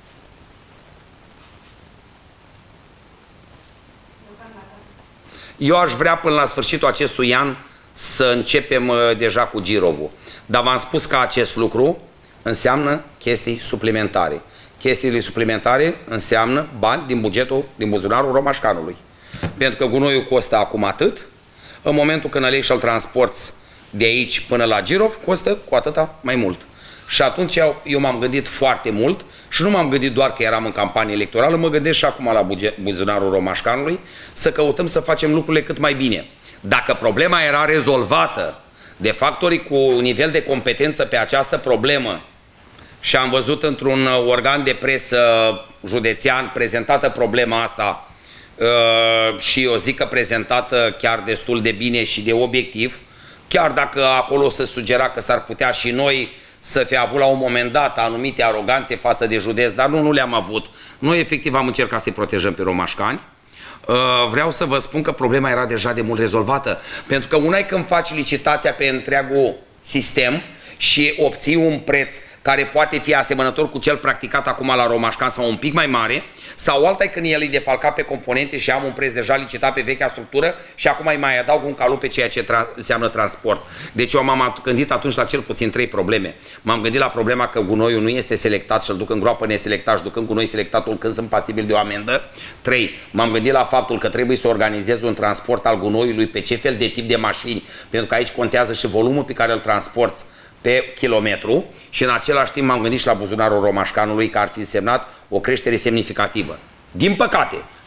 A: Eu aș vrea până la sfârșitul acestui an să începem uh, deja cu girovul. Dar v-am spus că acest lucru înseamnă chestii suplimentare. Chestiile suplimentare înseamnă bani din bugetul, din buzunarul romașcanului. Pentru că gunoiul costă acum atât, în momentul când alegi și-l transporti de aici până la Girov, costă cu atâta mai mult. Și atunci eu, eu m-am gândit foarte mult și nu m-am gândit doar că eram în campanie electorală, mă gândesc și acum la buzunarul romașcanului să căutăm să facem lucrurile cât mai bine. Dacă problema era rezolvată de factorii cu un nivel de competență pe această problemă și am văzut într-un organ de presă județean prezentată problema asta, Uh, și eu zic că prezentată chiar destul de bine și de obiectiv, chiar dacă acolo se sugera că s-ar putea și noi să fi avut la un moment dat anumite aroganțe față de județ, dar nu, nu le-am avut. Noi efectiv am încercat să-i protejăm pe romașcani. Uh, vreau să vă spun că problema era deja de mult rezolvată, pentru că una e când faci licitația pe întregul sistem și obții un preț care poate fi asemănător cu cel practicat acum la romașcan sau un pic mai mare, sau alta e când el e defalcat pe componente și am un preț deja licitat pe vechea structură și acum îi mai adaug un calup pe ceea ce tra înseamnă transport. Deci eu m-am gândit atunci la cel puțin trei probleme. M-am gândit la problema că gunoiul nu este selectat și îl duc în groapă neselectat și ducând gunoi selectatul când sunt pasibil de o amendă. trei. M-am gândit la faptul că trebuie să organizez un transport al gunoiului pe ce fel de tip de mașini, pentru că aici contează și volumul pe care îl transporti pe kilometru și în același timp m-am gândit și la buzunarul romașcanului, că ar fi însemnat o creștere semnificativă. Din păcate,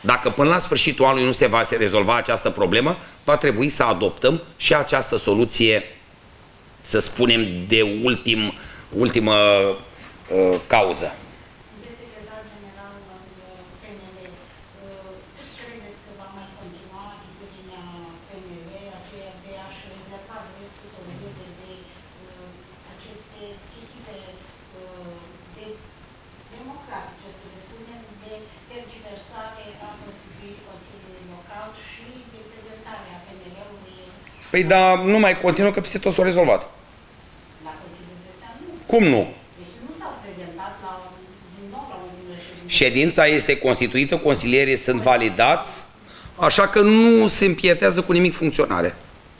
A: Dacă până la sfârșitul anului nu se va rezolva această problemă, va trebui să adoptăm și această soluție, să spunem, de ultim, ultimă uh, cauză.
C: Sunteți secretar general al P N L. Cât credeți că va mai continua atitudinea P N L, aceea de a-și rezerva dreptul să urmeze de aceste chestiile de democratice, să le spunem, de tergiversare a constituirii Consiliului Local și de prezentarea P N L-ului?
A: Păi da, nu mai continuă, că peste tot s-a rezolvat.
C: La Consiliul Județean nu.
A: Cum nu?
C: Deci nu s-au prezentat la, din nou la unele ședințe.
A: Ședința este constituită, consilierii sunt validați, așa că nu se împietează cu nimic funcționare.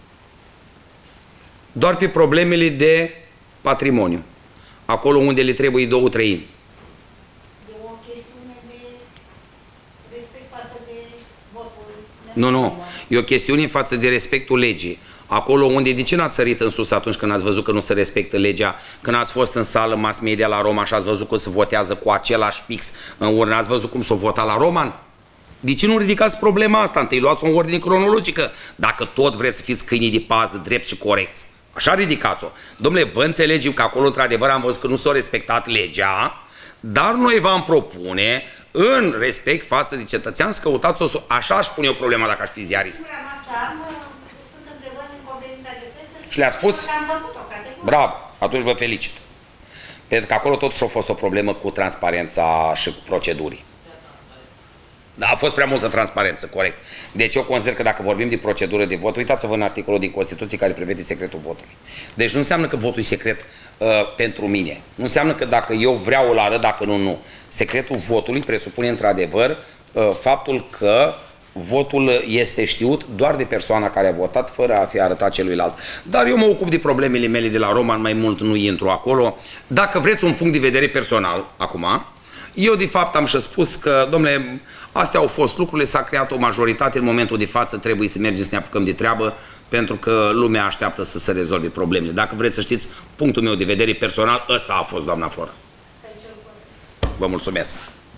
A: Doar pe problemele de patrimoniu. Acolo unde le trebuie două treimi.
C: E o chestiune de respect față de votul.
A: Nu, nu. E o chestiune față de respectul legii. Acolo unde, de ce n-ați sărit în sus atunci când ați văzut că nu se respectă legea? Când ați fost în sală mass media la Roma și ați văzut că se votează cu același pix în urnă, ați văzut cum s-o vota la Roman? De ce nu ridicați problema asta? Întâi luați-o în ordine cronologică. Dacă tot vreți să fiți câinii de pază, drept și corecți. Așa ridicați-o. Dom'le, vă înțelegem că acolo, într-adevăr, am văzut că nu s-a respectat legea, dar noi v-am propune, în respect față de cetățean, să căutați o... Așa aș pune eu problema dacă aș fi ziarist.
C: Singura noastră armă sunt întrebări în Conferința de Presă
A: Și le-a spus?
C: am făcut-o categoric.
A: Bravo, atunci vă felicit. Pentru că acolo totuși a fost o problemă cu transparența și cu procedurii. Da, a fost prea multă transparență, corect. Deci eu consider că dacă vorbim de procedură de vot, uitați-vă în articolul din Constituție care prevede secretul votului. Deci nu înseamnă că votul e secret uh, pentru mine. Nu înseamnă că dacă eu vreau îl arăt, dacă nu, nu. Secretul votului presupune într-adevăr uh, faptul că votul este știut doar de persoana care a votat, fără a fi arătat celuilalt. Dar eu mă ocup de problemele mele de la Roman, mai mult nu intru acolo. Dacă vreți un punct de vedere personal, acum, eu de fapt am și spus că, domnule, astea au fost lucrurile, s-a creat o majoritate, în momentul de față trebuie să mergem să ne apucăm de treabă, pentru că lumea așteaptă să se rezolve problemele. Dacă vreți să știți, punctul meu de vedere personal, ăsta a fost, doamna Flora. Vă mulțumesc.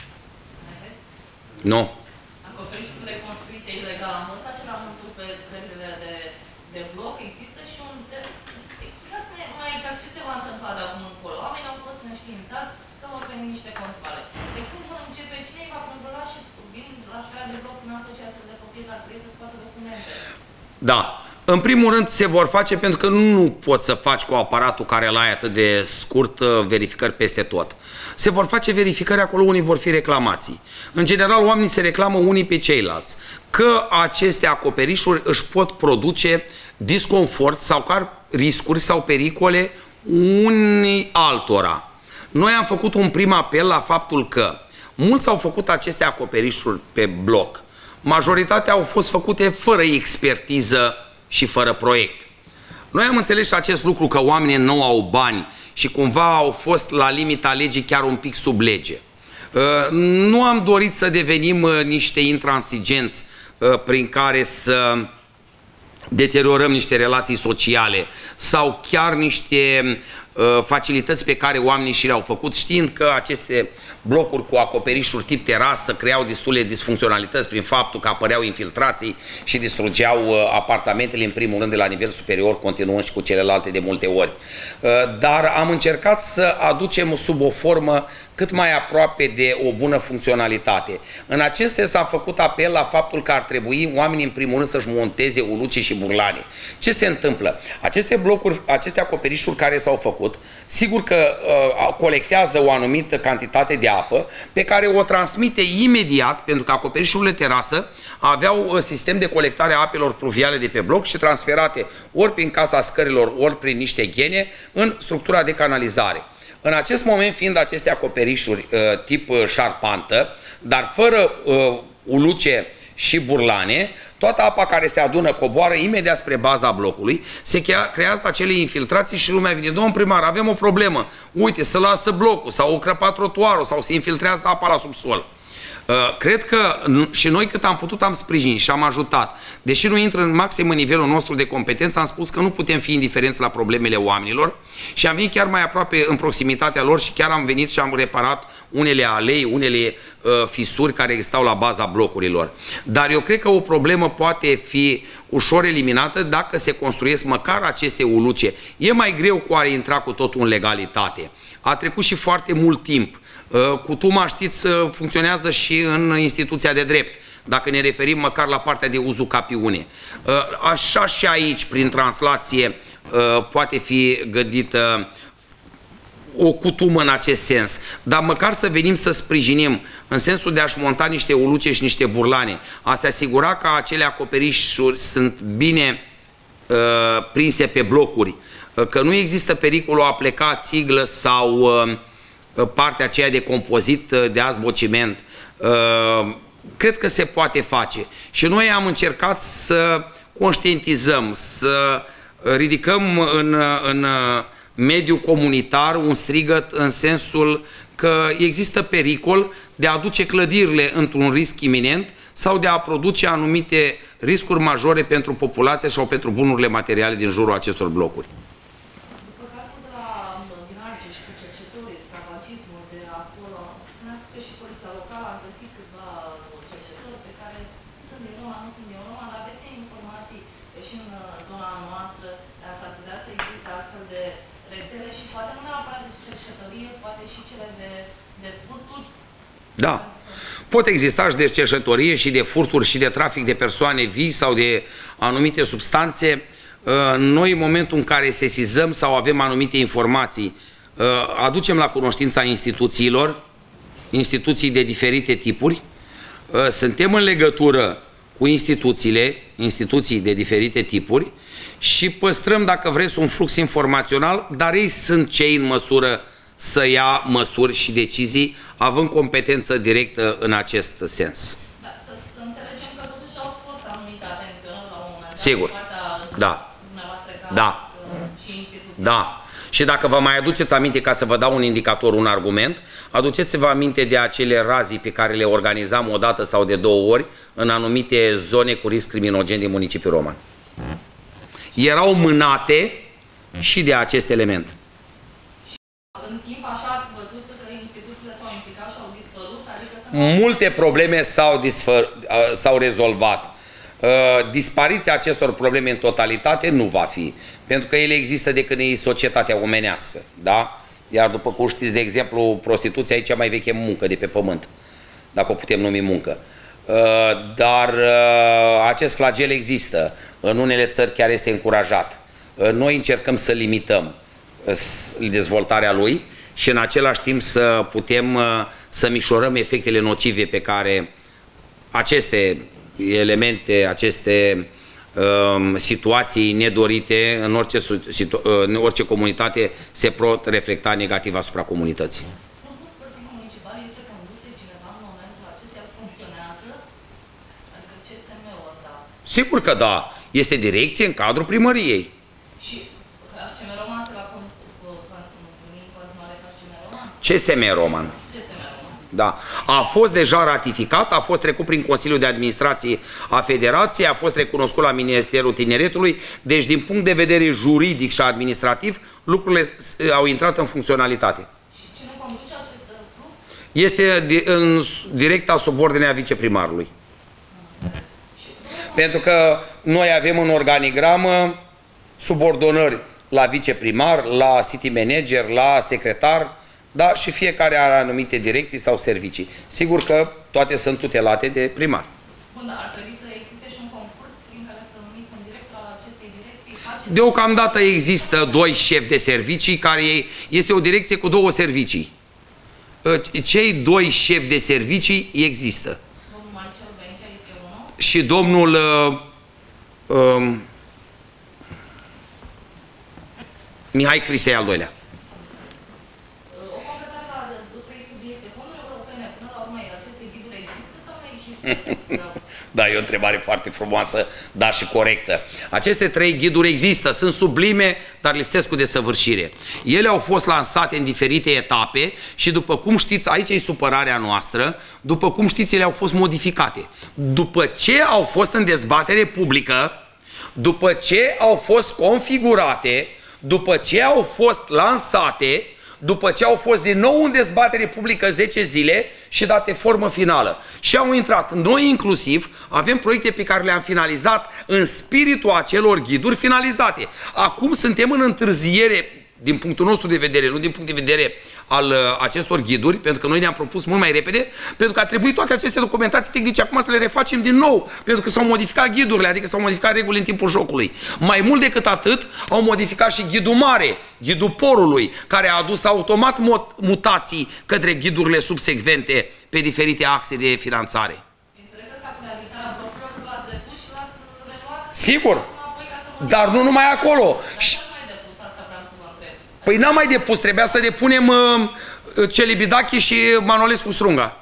A: Nu.
D: Acoperișurile construite ilegal, am văzut acela anunțul pe scările de, de bloc, există și un... Explicați-ne mai exact ce se va întâmpla de acum încolo. Oamenii au fost înștiințați că vor veni niște controle. De când vor începe, cine îi va controla și vin la scara de bloc în asociațiile de proprietari, trebuie să scoată documente?
A: Da. În primul rând se vor face, pentru că nu poți să faci cu aparatul care l-ai atât de scurt verificări peste tot. Se vor face verificări acolo unde vor fi reclamații. În general, oamenii se reclamă unii pe ceilalți că aceste acoperișuri își pot produce disconfort sau chiar riscuri sau pericole unii altora. Noi am făcut un prim apel la faptul că mulți au făcut aceste acoperișuri pe bloc. Majoritatea au fost făcute fără expertiză și fără proiect. Noi am înțeles și acest lucru, că oamenii nu au bani și cumva au fost la limita legii, chiar un pic sub lege. Nu am dorit să devenim niște intransigenți prin care să deteriorăm niște relații sociale sau chiar niște facilități pe care oamenii și le-au făcut, știind că aceste blocuri cu acoperișuri tip terasă creau destule disfuncționalități prin faptul că apăreau infiltrații și distrugeau apartamentele, în primul rând de la nivel superior, continuând și cu celelalte de multe ori. Dar am încercat să aducem sub o formă cât mai aproape de o bună funcționalitate. În acest sens am făcut apel la faptul că ar trebui oamenii în primul rând să-și monteze uluce și burlane. Ce se întâmplă? Aceste blocuri, aceste acoperișuri care s-au făcut, sigur că uh, colectează o anumită cantitate de apă pe care o transmite imediat, pentru că acoperișurile terasă aveau uh, sistem de colectare a apelor pluviale de pe bloc și transferate ori prin casa scărilor, ori prin niște ghene în structura de canalizare. În acest moment, fiind aceste acoperișuri uh, tip uh, șarpantă, dar fără uh, uluce și burlane, toată apa care se adună coboară imediat spre baza blocului, se creează acele infiltrații și lumea vine: domnul primar, avem o problemă, uite, se lasă blocul, sau o crăpat trotuarul, sau se infiltrează apa la subsol. Cred că și noi cât am putut am sprijinit și am ajutat. Deși nu intră în maxim în nivelul nostru de competență, am spus că nu putem fi indiferenți la problemele oamenilor și am venit chiar mai aproape în proximitatea lor și chiar am venit și am reparat unele alei, unele uh, fisuri care stau la baza blocurilor. Dar eu cred că o problemă poate fi ușor eliminată dacă se construiesc măcar aceste uluce. E mai greu cu a intra cu totul în legalitate. A trecut și foarte mult timp. Cutuma, știți, funcționează și în instituția de drept, dacă ne referim măcar la partea de uzucapiune. Așa și aici, prin translație, poate fi gândită o cutumă în acest sens, dar măcar să venim să sprijinim în sensul de a-și monta niște uluce și niște burlane, a se asigura că acele acoperișuri sunt bine uh, prinse pe blocuri, că nu există pericolul a pleca țiglă sau uh, partea aceea de compozit de azbociment. Cred că se poate face. Și noi am încercat să conștientizăm, să ridicăm în, în mediul comunitar un strigăt în sensul că există pericol de a duce clădirile într-un risc iminent sau de a produce anumite riscuri majore pentru populație sau pentru bunurile materiale din jurul acestor blocuri. Da. Pot exista și de cercetărie și de furturi și de trafic de persoane vii sau de anumite substanțe. Noi, în momentul în care sesizăm sau avem anumite informații, aducem la cunoștința instituțiilor, instituții de diferite tipuri, suntem în legătură cu instituțiile, instituții de diferite tipuri și păstrăm, dacă vreți, un flux informațional, dar ei sunt cei în măsură să ia măsuri și decizii, având competență directă în acest sens.
D: Da, să, să înțelegem că totuși au fost anumite atenționări la un moment dat.
A: Sigur. Da. Da.
D: Și instituții.
A: Da. Și dacă vă mai aduceți aminte, ca să vă dau un indicator, un argument, aduceți-vă aminte de acele razii pe care le organizam o dată sau de două ori în anumite zone cu risc criminogen din municipiul Roman. Erau mânate și de acest element.
D: În timp, așa ați văzut că instituțiile s-au implicat și au dispărut? Adică
A: multe probleme s-au rezolvat. Dispariția acestor probleme în totalitate nu va fi, pentru că ele există de când e societatea omenească, da? Iar după cum știți, de exemplu, prostituția e cea mai veche muncă de pe pământ, dacă o putem numi muncă. Dar acest flagel există, în unele țări chiar este încurajat. Noi încercăm să limităm dezvoltarea lui și în același timp să putem să micșorăm efectele nocive pe care aceste elemente, aceste um, situații nedorite în orice, în orice comunitate se pot reflecta negativ asupra comunității.
D: Grupul sportiv municipal este condus de cineva în momentul acesta? Funcționează? Adică C S M-ul ăsta?
A: Sigur că da. Este direcție în cadrul primăriei.
D: Și H C M Roman se va numi în continuare H C M Roman?
A: C S M Roman. Da. A fost deja ratificat, a fost trecut prin Consiliul de Administrație a Federației, a fost recunoscut la Ministerul Tineretului, deci din punct de vedere juridic și administrativ, lucrurile au intrat în funcționalitate.
D: Și cine conduce acest lucru?
A: Este în directa subordinea viceprimarului. Pentru că noi avem în organigramă subordonări la viceprimar, la city manager, la secretar, da, și fiecare are anumite direcții sau servicii. Sigur că toate sunt tutelate de primar.
D: Bun, dar ar trebui să existe și un concurs prin care să numiți un director al acestei direcții?
A: Deocamdată există doi șefi de servicii, care este o direcție cu două servicii. Cei doi șefi de servicii există.
D: Domnul Marcel Benchea este unul?
A: Și domnul uh, uh, Mihai Crisei al doilea. Da, e o întrebare foarte frumoasă, dar și corectă. Aceste trei ghiduri există, sunt sublime, dar lipsesc cu desăvârșire. Ele au fost lansate în diferite etape și după cum știți, aici e supărarea noastră, după cum știți, ele au fost modificate. După ce au fost în dezbatere publică, după ce au fost configurate, după ce au fost lansate, după ce au fost din nou în dezbatere publică zece zile și date formă finală. Și au intrat, noi inclusiv, avem proiecte pe care le-am finalizat în spiritul acelor ghiduri finalizate. Acum suntem în întârziere, din punctul nostru de vedere, nu din punct de vedere al uh, acestor ghiduri, pentru că noi ne-am propus mult mai repede, pentru că a trebuit toate aceste documentații tehnice acum să le refacem din nou, pentru că s-au modificat ghidurile, adică s-au modificat regulile în timpul jocului. Mai mult decât atât, au modificat și ghidul mare, ghidul porului, care a adus automat mutații către ghidurile subsecvente pe diferite axe de finanțare. Sigur, dar nu numai acolo. Păi n-am mai depus, trebuia să depunem uh, Celibidache și Manolescu Strunga.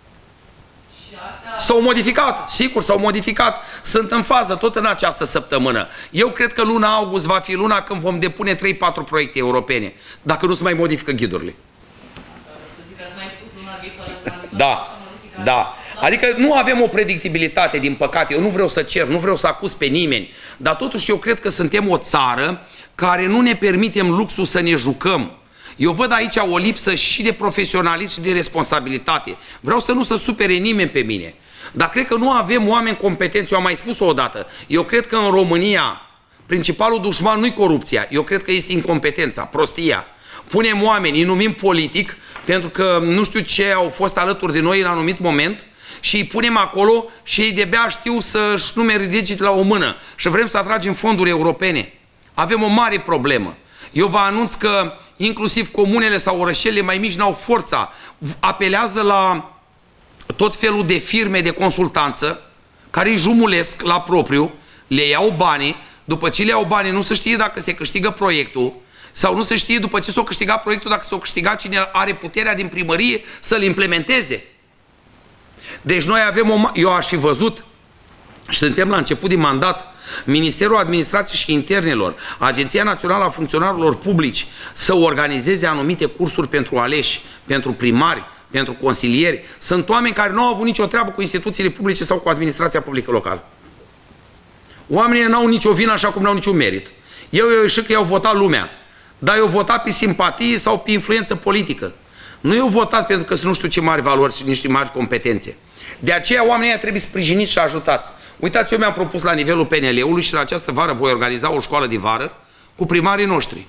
A: S-au modificat, sigur, s-au modificat. Sunt în fază tot în această săptămână. Eu cred că luna august va fi luna când vom depune trei patru proiecte europene, dacă nu se mai modifică ghidurile. Da, da. Adică nu avem o predictibilitate, din păcate. Eu nu vreau să cer, nu vreau să acuz pe nimeni, dar totuși eu cred că suntem o țară care nu ne permitem luxul să ne jucăm. Eu văd aici o lipsă și de profesionalism și de responsabilitate. Vreau să nu se supere nimeni pe mine. Dar cred că nu avem oameni competenți. Eu am mai spus-o odată. Eu cred că în România principalul dușman nu-i corupția. Eu cred că este incompetența, prostia. Punem oameni, îi numim politic, pentru că nu știu ce au fost alături de noi în anumit moment, și îi punem acolo și ei de-abia știu să-și numere degetele la o mână. Și vrem să atragem fonduri europene. Avem o mare problemă. Eu vă anunț că inclusiv comunele sau orășelele mai mici n-au forța. Apelează la tot felul de firme de consultanță care îi jumulesc la propriu, le iau banii, după ce le iau banii nu se știe dacă se câștigă proiectul sau nu se știe după ce s-o câștigat proiectul dacă s-o câștigat cine are puterea din primărie să-l implementeze. Deci noi avem o... Eu aș fi văzut și suntem la început din mandat Ministerul Administrației și Internelor, Agenția Națională a Funcționarilor Publici să organizeze anumite cursuri pentru aleși, pentru primari, pentru consilieri. Sunt oameni care nu au avut nicio treabă cu instituțiile publice sau cu administrația publică locală. Oamenii n-au nicio vină așa cum n-au niciun merit. Eu eu ieșit că i-au votat lumea, dar eu votat pe simpatie sau pe influență politică. Nu eu votat pentru că sunt nu știu ce mari valori și niște mari competențe. De aceea oamenii ăia trebuie sprijiniți și ajutați. Uitați, eu mi-am propus la nivelul P N L-ului și în această vară voi organiza o școală de vară cu primarii noștri.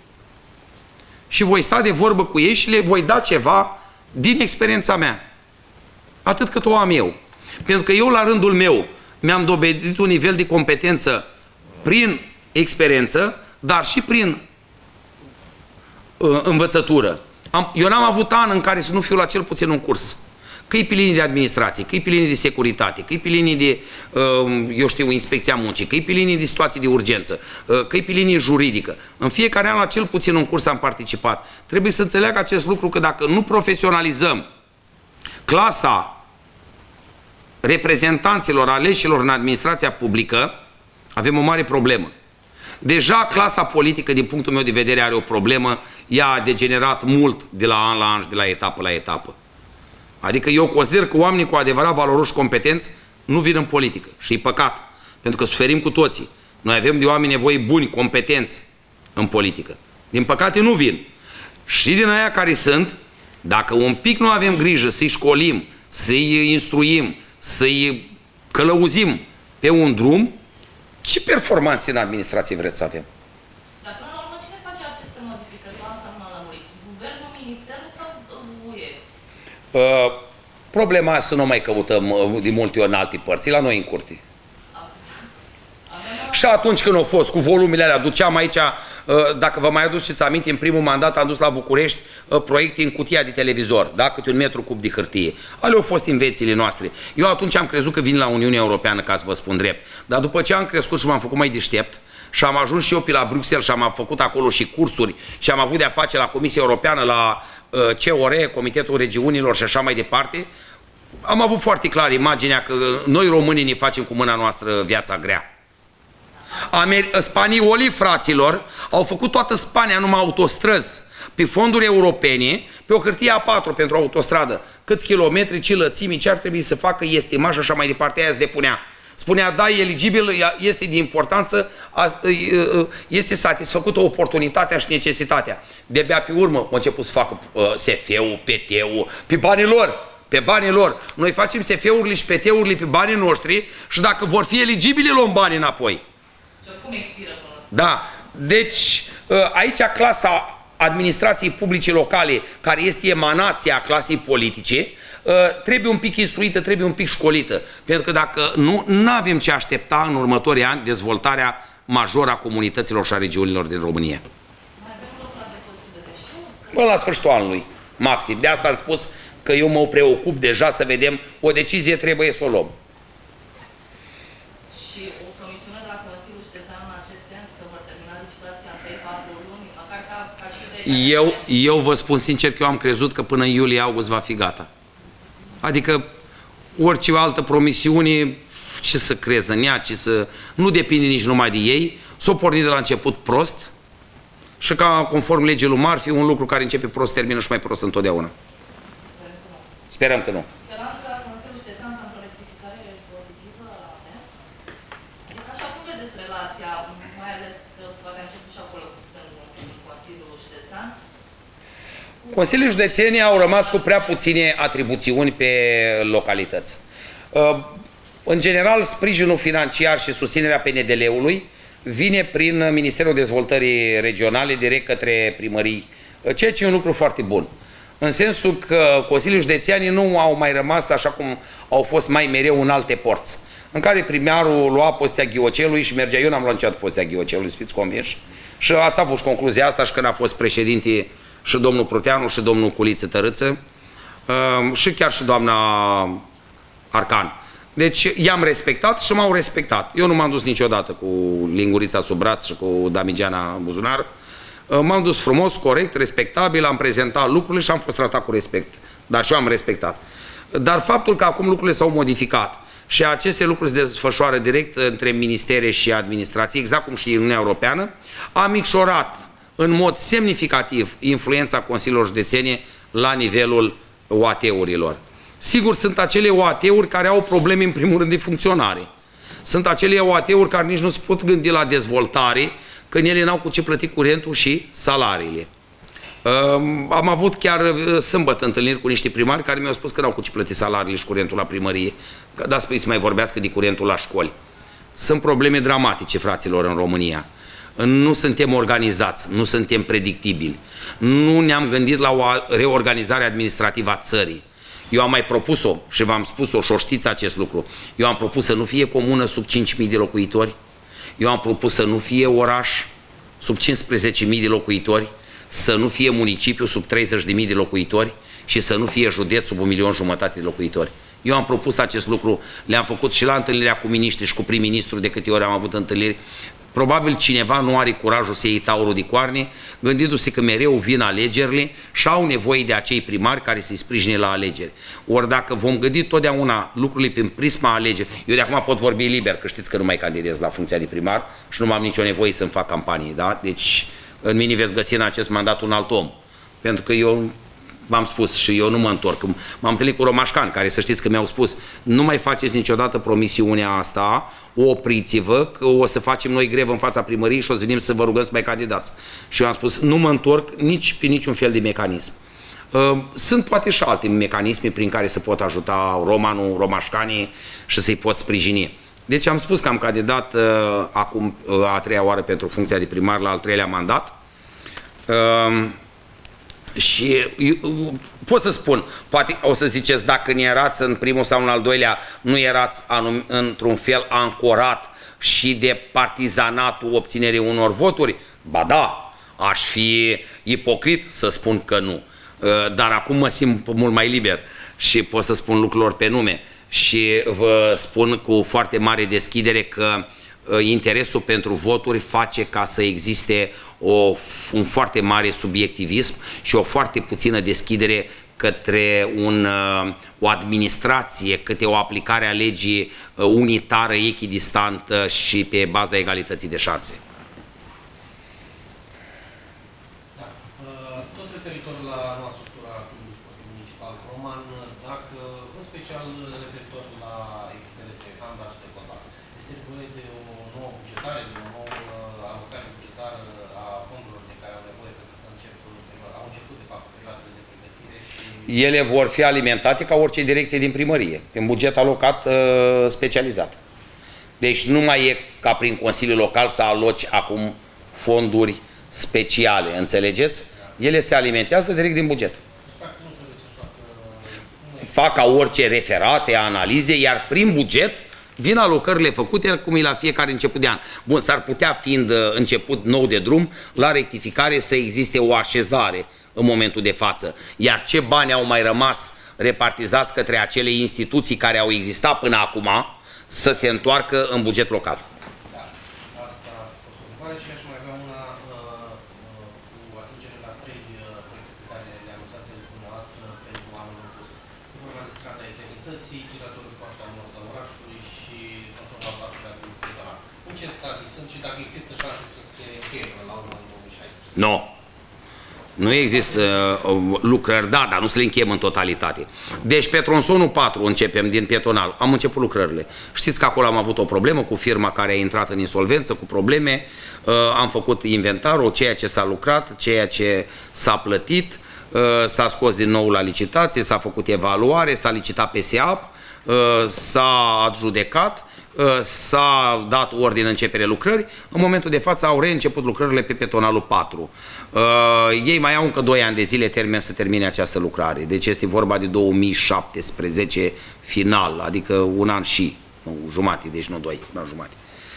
A: Și voi sta de vorbă cu ei și le voi da ceva din experiența mea. Atât cât o am eu. Pentru că eu la rândul meu mi-am dovedit un nivel de competență prin experiență, dar și prin uh, învățătură. Am, eu n-am avut an în care să nu fiu la cel puțin un curs. Că-i pe linii de administrație, că-i pe linii de securitate, că-i pe linii de, eu știu, inspecția muncii, că-i pe linii de situații de urgență, că-i pe linie juridică. În fiecare an la cel puțin un curs am participat. Trebuie să înțeleagă acest lucru că dacă nu profesionalizăm clasa reprezentanților aleșilor în administrația publică, avem o mare problemă. Deja clasa politică, din punctul meu de vedere, are o problemă. Ea a degenerat mult de la an la an și de la etapă la etapă. Adică eu consider că oamenii cu adevărat valoroși și competenți nu vin în politică. Și e păcat. Pentru că suferim cu toții. Noi avem de oameni nevoi buni, competenți în politică. Din păcate nu vin. Și din aia care sunt, dacă un pic nu avem grijă să-i școlim, să-i instruim, să-i călăuzim pe un drum, ce performanțe în administrație vreți să avem?
D: Dar până la urmă, cine face aceste modificări? Asta nu m-a lămurit. Guvernul, ministerul sau U E?
A: Uh, problema să nu mai căutăm uh, de multe ori în alte părți, la noi în curte. Și atunci când au fost cu volumele alea, duceam aici, uh, dacă vă mai aduceți aminte, în primul mandat am dus la București uh, proiecte în cutia de televizor, da? Câte un metru cub de hârtie. Ale au fost invențiile noastre. Eu atunci am crezut că vin la Uniunea Europeană, ca să vă spun drept. Dar după ce am crescut și m-am făcut mai deștept și am ajuns și eu pe la Bruxelles și am făcut acolo și cursuri și am avut de-a face la Comisia Europeană, la uh, C O R, Comitetul Regiunilor și așa mai departe, am avut foarte clar imaginea că noi românii ne facem cu mâna noastră viața grea. Amer Spaniolii, fraților, au făcut toată Spania numai autostrăzi pe fonduri europene, pe o hârtie A patru pentru autostradă. Câți kilometri, ce lățimi, ce ar trebui să facă, estima și așa mai departe, aia se depunea. Spunea, da, e eligibil, este de importanță, este satisfăcută oportunitatea și necesitatea. De-abia pe urmă au început să facă S F-ul, P T-ul, pe banii lor, pe banii lor. Noi facem S F-urile și P T-urile pe banii noștri și dacă vor fi eligibili, luăm banii înapoi.
D: Și cum expiră până la
A: Da, deci aici clasa administrației publice locale, care este emanația clasei politice, trebuie un pic instruită, trebuie un pic școlită. Pentru că dacă nu, nu avem ce aștepta în următorii ani dezvoltarea majoră a comunităților și a regiunilor din România.
D: Mai avem loc la depozit de deșeuri?
A: Până la sfârșitul anului, maxim. De asta am spus că eu mă preocup deja să vedem, o decizie trebuie să o luăm.
D: Și o promisiune de la Consiliul Județean în acest sens, că vor termina licitația în trei patru luni, măcar ca, ca și de...
A: Eu, eu vă spun sincer că eu am crezut că până în iulie-august va fi gata. Adică orice altă promisiune, ce să crezi în ea, ce să... nu depinde nici numai de ei, s-o porni de la început prost și ca conform legii lui Murphy, un lucru care începe prost termină și mai prost întotdeauna. Sperăm că nu.
D: Speranța Consiliului Județean pentru o rectificare pozitivă la A N E? Așa cum vedeți relația, mai ales că poate a început și acolo cu stângul în Consiliul Județean?
A: Consiliul Județenii au rămas cu prea puține atribuțiuni pe localități. În general, sprijinul financiar și susținerea P N D L-ului vine prin Ministerul Dezvoltării Regionale direct către primării, ceea ce e un lucru foarte bun. În sensul că Consiliul Județeanii nu au mai rămas așa cum au fost mai mereu în alte porți, în care primarul lua poziția ghiocelului și mergea. Eu n-am luat niciodată poziția ghiocelului, să fiți convinși. Și ați avut și concluzia asta și când a fost președinte și domnul Pruteanu și domnul Culiță Tărâță și chiar și doamna Arcan. Deci i-am respectat și m-au respectat. Eu nu m-am dus niciodată cu lingurița sub braț și cu damigeana în buzunar. M-am dus frumos, corect, respectabil, am prezentat lucrurile și am fost tratat cu respect. Dar și eu am respectat. Dar faptul că acum lucrurile s-au modificat și aceste lucruri se desfășoară direct între ministere și administrații, exact cum și Uniunea Europeană, a micșorat în mod semnificativ influența Consiliilor Județene la nivelul O A T-urilor. Sigur, sunt acele O A T-uri care au probleme în primul rând de funcționare. Sunt acele O A T-uri care nici nu se pot gândi la dezvoltare, când ele n-au cu ce plăti curentul și salariile. Am avut chiar sâmbătă întâlniri cu niște primari care mi-au spus că n-au cu ce plăti salariile și curentul la primărie. Că dați păi să mai vorbească de curentul la școli. Sunt probleme dramatice, fraților, în România. Nu suntem organizați, nu suntem predictibili. Nu ne-am gândit la o reorganizare administrativă a țării. Eu am mai propus-o și v-am spus-o și o știți acest lucru. Eu am propus să nu fie comună sub cinci mii de locuitori. Eu am propus să nu fie oraș sub cincisprezece mii de locuitori, să nu fie municipiu sub treizeci de mii de locuitori și să nu fie județ sub un milion jumătate de locuitori. Eu am propus acest lucru, le-am făcut și la întâlnirea cu miniștri și cu prim-ministru, de câte ori am avut întâlniri. Probabil cineva nu are curajul să iei taurul de coarne, gândindu-se că mereu vin alegerile și au nevoie de acei primari care să-i sprijine la alegeri. Ori dacă vom gândi totdeauna lucrurile prin prisma alegeri, eu de acum pot vorbi liber, că știți că nu mai candidez la funcția de primar și nu am nicio nevoie să-mi fac campanie, da? Deci în mine veți găsi în acest mandat un alt om. Pentru că eu v-am spus și eu nu mă întorc. M-am întâlnit cu romașcani care, să știți că mi-au spus, nu mai faceți niciodată promisiunea asta, opriți-vă, că o să facem noi grevă în fața primăriei și o să venim să vă rugăm să mai candidați. Și eu am spus, nu mă întorc nici pe niciun fel de mecanism. Sunt poate și alte mecanisme prin care se pot ajuta romanul, romașcanii și să-i pot sprijini. Deci am spus că am candidat uh, acum uh, a treia oară pentru funcția de primar la al treilea mandat. Uh, și uh, pot să spun, poate o să ziceți, dacă ne erați în primul sau în al doilea, nu erați într-un fel ancorat și de partizanatul obținerii unor voturi? Ba da, aș fi ipocrit să spun că nu. Uh, dar acum mă simt mult mai liber și pot să spun lucrurilor pe nume. Și vă spun cu foarte mare deschidere că interesul pentru voturi face ca să existe o, un foarte mare subiectivism și o foarte puțină deschidere către un, o administrație, către o aplicare a legii unitară, echidistantă și pe baza egalității de șanse.
E: Da. Tot referitor la noua structură a Clubului Sportiv Municipal Roman, dacă, în special referitor la echipele de handbal și de fotbal, este nevoie de o nouă bugetare, de o nouă alocare bugetară a fondurilor de care au nevoie, pentru că încep, au început, de fapt, perioadele de pregătire și...
A: Ele vor fi alimentate ca orice direcție din primărie, pe un buget alocat uh, specializat. Deci nu mai e ca prin Consiliul Local să aloci acum fonduri speciale, înțelegeți? Ele se alimentează direct din buget. Fac ca orice referate, analize, iar prin buget vin alocările făcute cum e la fiecare început de an. Bun, s-ar putea, fiind început nou de drum, la rectificare să existe o așezare în momentul de față. Iar ce bani au mai rămas repartizați către acele instituții care au existat până acum, să se întoarcă în buget local.
E: Da, asta a fost o întrebare și aș mai avea una uh, cu atingere la trei uh, proiecte pe care le anunțați dumneavoastră pentru anul în curs. E vorba de strada Eternității, giratorul Coasta Nord al orașului și transformatorul pedonal. În ce stadii sunt și dacă există șanse să se încheie până la urmă în două mii șaisprezece?
A: Nu. Nu există uh, lucrări, da, dar nu se le încheiem în totalitate. Deci pe tronsonul patru începem din pietonal. Am început lucrările. Știți că acolo am avut o problemă cu firma care a intrat în insolvență, cu probleme. Uh, am făcut inventarul, ceea ce s-a lucrat, ceea ce s-a plătit, uh, s-a scos din nou la licitație, s-a făcut evaluare, s-a licitat pe S E A P, uh, s-a adjudecat, s-a dat ordine în începere lucrări. În momentul de față au reînceput lucrările pe petonalul patru. Uh, ei mai au încă doi ani de zile termen să termine această lucrare. Deci este vorba de două mii șaptesprezece final, adică un an și nu, jumate, deci nu doi, un an jumate.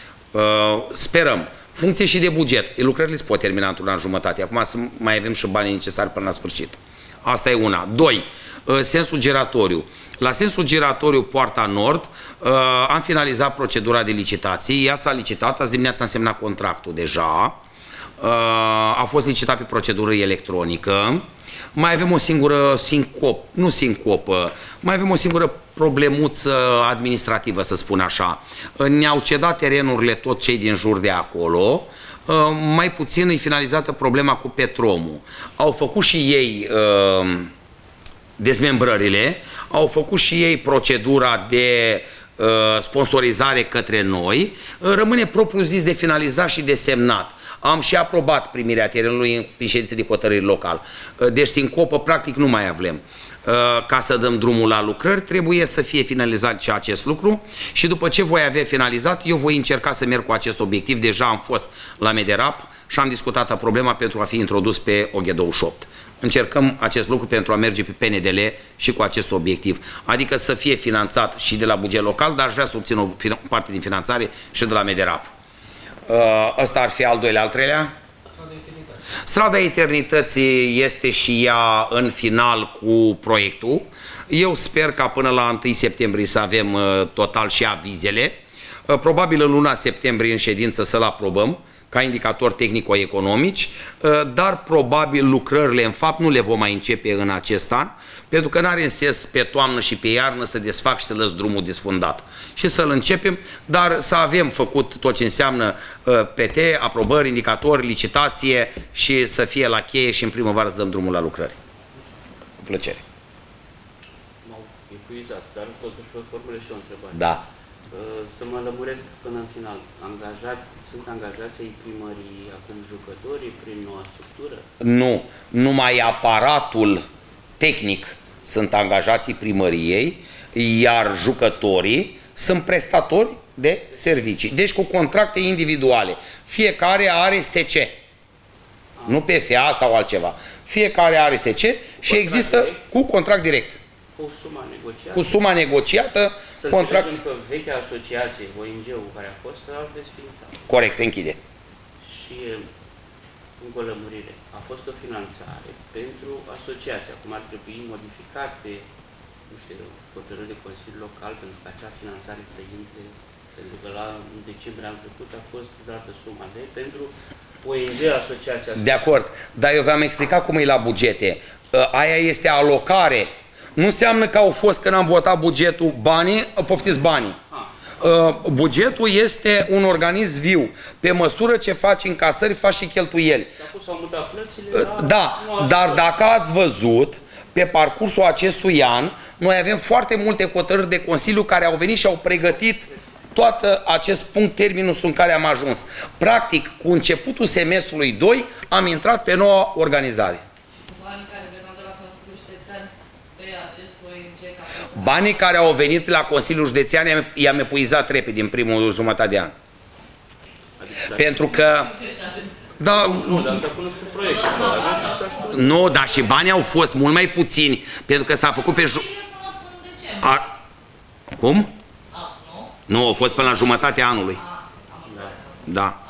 A: Uh, sperăm. Funcție și de buget. Lucrările se pot termina într-un an jumătate. Acum să mai avem și banii necesari până la sfârșit. Asta e una. Doi. Uh, sensul giratoriu. La sensul giratoriu Poarta Nord uh, am finalizat procedura de licitație. Ea s-a licitat, azi dimineața am semnat contractul deja. Uh, a fost licitat pe procedură electronică. Mai avem o singură sincop, nu sincopă, mai avem o singură problemuță administrativă, să spun așa. Uh, ne-au cedat terenurile tot cei din jur de acolo. Uh, mai puțin e finalizată problema cu Petromul. Au făcut și ei... Uh, dezmembrările, au făcut și ei procedura de uh, sponsorizare către noi, uh, rămâne propriu zis de finalizat și de semnat. Am și aprobat primirea terenului în ședință de hotărâri local. Uh, deci sincopă practic nu mai avem. Uh, ca să dăm drumul la lucrări, trebuie să fie finalizat și acest lucru și după ce voi avea finalizat, eu voi încerca să merg cu acest obiectiv. Deja am fost la Mederap și am discutat problema pentru a fi introdus pe O G douăzeci și opt. Încercăm acest lucru pentru a merge pe P N D L și cu acest obiectiv. Adică să fie finanțat și de la buget local, dar aș vrea să obțin o parte din finanțare și de la Mederap. Ăsta ar fi al doilea, al treilea?
E: Strada Eternității.
A: Strada Eternității este și ea în final cu proiectul. Eu sper ca până la întâi septembrie să avem total și avizele. Probabil în luna septembrie în ședință să-l aprobăm ca indicator tehnico-economici, dar probabil lucrările în fapt nu le vom mai începe în acest an, pentru că n-are sens pe toamnă și pe iarnă să desfac și să lăs drumul desfundat. Și să-l începem, dar să avem făcut tot ce înseamnă P T, aprobări, indicatori, licitație și să fie la cheie și în primăvară să dăm drumul la lucrări. Cu plăcere.
F: M-au epuizat, dar totuși vă formulez și o întrebare.
A: Da.
F: Să mă lămuresc până în final. Angajat, sunt angajați ai primării acum jucătorii prin noua structură?
A: Nu. Numai aparatul tehnic sunt angajații primăriei, iar jucătorii sunt prestatori de servicii. Deci cu contracte individuale. Fiecare are S C. A. Nu P F A sau altceva. Fiecare are S C și contract există direct? Cu contract direct.
F: Cu suma negociată?
A: Cu suma negociată.
F: Să
A: contract...
F: înțelegem că vechea asociație, O N G-ul care a fost, s-a desființat.
A: Corect, se închide.
F: Și încă o lămurire. A fost o finanțare pentru asociație. Acum ar trebui modificate, nu știu, hotărâri de Consiliu Local pentru că acea finanțare să intre, pentru că la în decembrie anul trecut a fost dată suma de pentru O N G, asociația.
A: De acord, dar eu v-am explicat cum e la bugete. Aia este alocare. Nu înseamnă că au fost, când am votat bugetul, banii, poftiți banii. Bugetul este un organism viu. Pe măsură ce faci încasări, faci și cheltuieli.
F: S-au mutat plățile,
A: da, dar dacă ați văzut, pe parcursul acestui an, noi avem foarte multe hotărâri de Consiliu care au venit și au pregătit tot acest punct, terminus în care am ajuns. Practic, cu începutul semestrului doi, am intrat pe noua organizare.
D: Banii care veneau de la Consiliul Județean pe acest O N G...
A: Banii care au venit la Consiliul Județean i-am epuizat repede din primul jumătate de an. Adică, pentru că... Da,
F: nu, dar s-a cunoscut proiectul.
A: Nu, dar și banii au fost mult mai puțini, pentru că s-a făcut pe... A... Cum? Nu, au fost până la jumătatea anului. Da.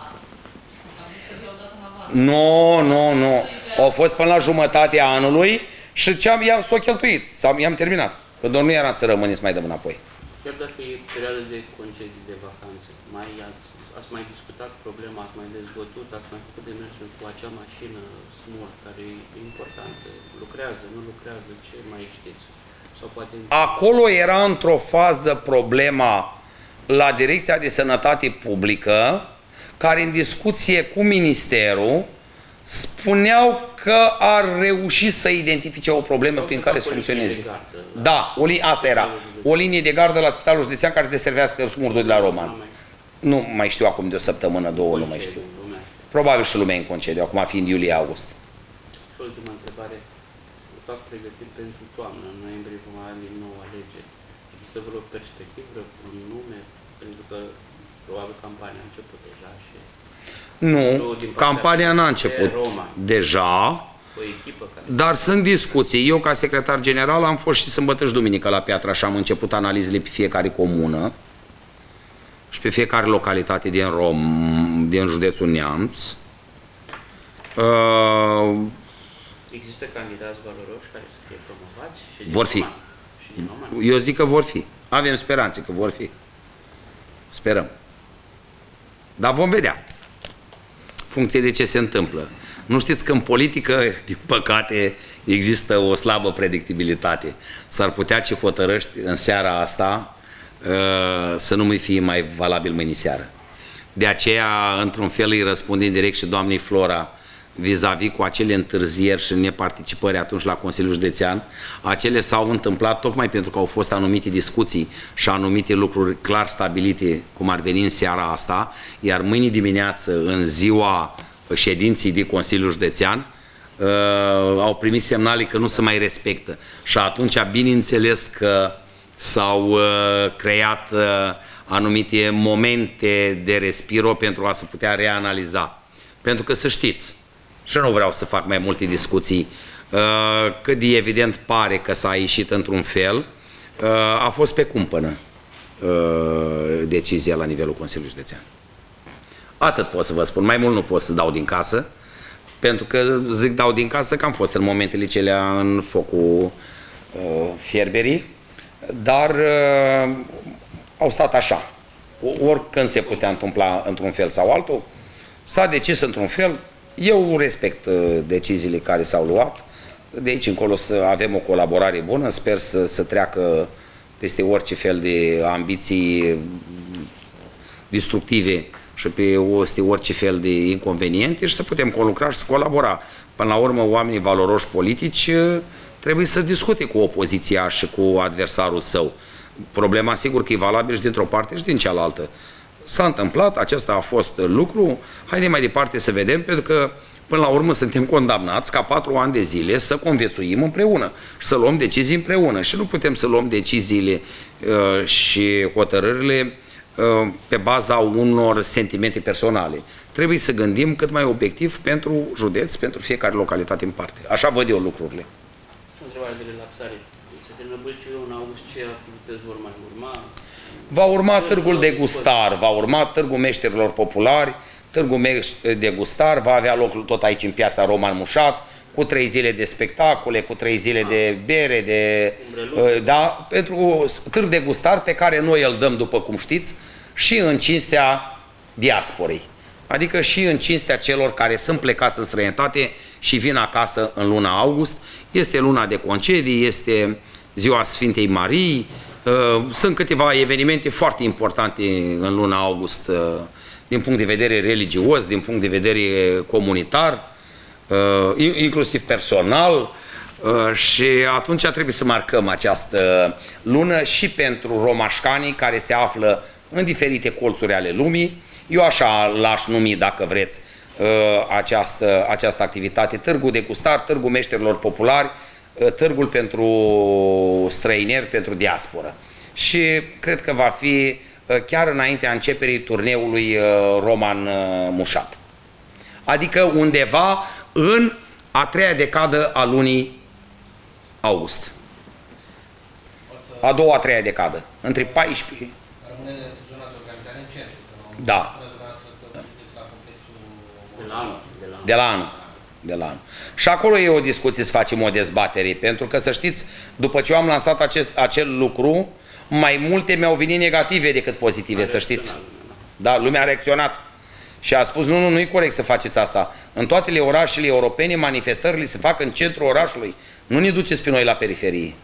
A: Nu, nu, nu. Au fost până la jumătatea anului și ce-am s-o cheltuit. I-am terminat. Că doar nu eram să rămâneți mai dăm înapoi.
F: Chiar dacă e perioadă de concedii, de vacanțe, mai ați, ați mai discutat problema, ați mai dezbătut, ați mai făcut demersuri cu acea mașină smart, care e importantă, lucrează, nu lucrează, ce mai știți? Sau poate...
A: Acolo era într-o fază problema la Direcția de Sănătate Publică, care în discuție cu Ministerul spuneau că ar reuși să identifice o problemă prin care să funcționeze. Da, o asta era. O linie de gardă la Spitalul Județean care să deservească smurdul de la Roman. Nu mai știu acum de o săptămână, două, nu mai știu. Probabil și lumea în concediu, acum fiind iulie-august.
F: Și ultima întrebare. Se fac pregătiri pentru toamnă. În noiembrie vom avea din nou alegeri. Există vreo perspectivă, un nume? Pentru că probabil campania a început deja și...
A: Nu, campania n-a început deja, dar sunt discuții. Eu, ca secretar general, am fost și sâmbătă și duminică la Piatra și am început analizele pe fiecare comună și pe fiecare localitate din Rom, din județul Neamț. Uh,
F: Există candidați valoroși care să fie promovați? Și
A: vor fi. Și Eu zic că vor fi. Avem speranțe că vor fi. Sperăm. Dar vom vedea. Funcție de ce se întâmplă. Nu știți că în politică, din păcate, există o slabă predictibilitate. S-ar putea ce hotărăști în seara asta să nu mai fie mai valabil mâine seară. De aceea, într-un fel, îi răspund indirect și doamnei Flora vis-a-vis cu acele întârzieri și neparticipări atunci la Consiliul Județean. Acele s-au întâmplat tocmai pentru că au fost anumite discuții și anumite lucruri clar stabilite, cum ar veni în seara asta, iar mâine dimineață, în ziua ședinții de Consiliul Județean, uh, au primit semnale că nu se mai respectă. Și atunci, bineînțeles că s-au uh, creat uh, anumite momente de respiro pentru a se putea reanaliza. Pentru că să știți, și nu vreau să fac mai multe discuții, cât de evident pare că s-a ieșit într-un fel, a fost pe cumpănă decizia la nivelul Consiliului Județean. Atât pot să vă spun, mai mult nu pot să dau din casă, pentru că zic dau din casă că am fost în momentele celea în focul fierberii, dar au stat așa. Oricând se putea întâmpla într-un fel sau altul, s-a decis într-un fel. Eu respect deciziile care s-au luat. De aici încolo să avem o colaborare bună. Sper să, să treacă peste orice fel de ambiții destructive și peste orice fel de inconveniente și să putem conlucra și să colabora. Până la urmă, oamenii valoroși politici trebuie să discute cu opoziția și cu adversarul său. Problema, sigur că e valabil și dintr-o parte și din cealaltă. S-a întâmplat, acesta a fost lucru, haideți mai departe să vedem, pentru că până la urmă suntem condamnați ca patru ani de zile să conviețuim împreună și să luăm decizii împreună și nu putem să luăm deciziile uh, și hotărârile uh, pe baza unor sentimente personale. Trebuie să gândim cât mai obiectiv pentru județ, pentru fiecare localitate în parte. Așa văd eu lucrurile.
F: Și o întrebare de relaxare. Se termină Bălciul în august, ce activități vor mai urma?
A: Va urma târgul de gustar, va urma târgul meșterilor populari, târgul de gustar, va avea loc tot aici în piața Roman Mușat, cu trei zile de spectacole, cu trei zile de bere, de, da, pentru târg de gustar pe care noi îl dăm, după cum știți, și în cinstea diasporei. adică și în cinstea celor care sunt plecați în străinătate și vin acasă în luna august. Este luna de concedii, este ziua Sfintei Marii, sunt câteva evenimente foarte importante în luna august din punct de vedere religios, din punct de vedere comunitar, inclusiv personal, și atunci trebuie să marcăm această lună și pentru romașcanii care se află în diferite colțuri ale lumii. Eu așa l-aș numi, dacă vreți, această, această activitate: Târgul de Gustar, Târgul Meșterilor Populari, Târgul pentru străineri, pentru diasporă. Și cred că va fi chiar înaintea începerii turneului Roman Mușat. Adică undeva în a treia decadă a lunii august. A doua, a treia decadă. Între paisprezece.
E: Rămâne zona de organizare în centru.
A: Da.
F: De la anul.
A: De la anul. De la anul. Și acolo e o discuție, să facem o dezbatere, pentru că, să știți, după ce eu am lansat acest, acel lucru, mai multe mi-au venit negative decât pozitive, să știți. Da, lumea a reacționat și a spus: nu, nu, nu e corect să faceți asta. În toate orașele europene, manifestările se fac în centrul orașului. Nu ne duceți pe noi la periferie.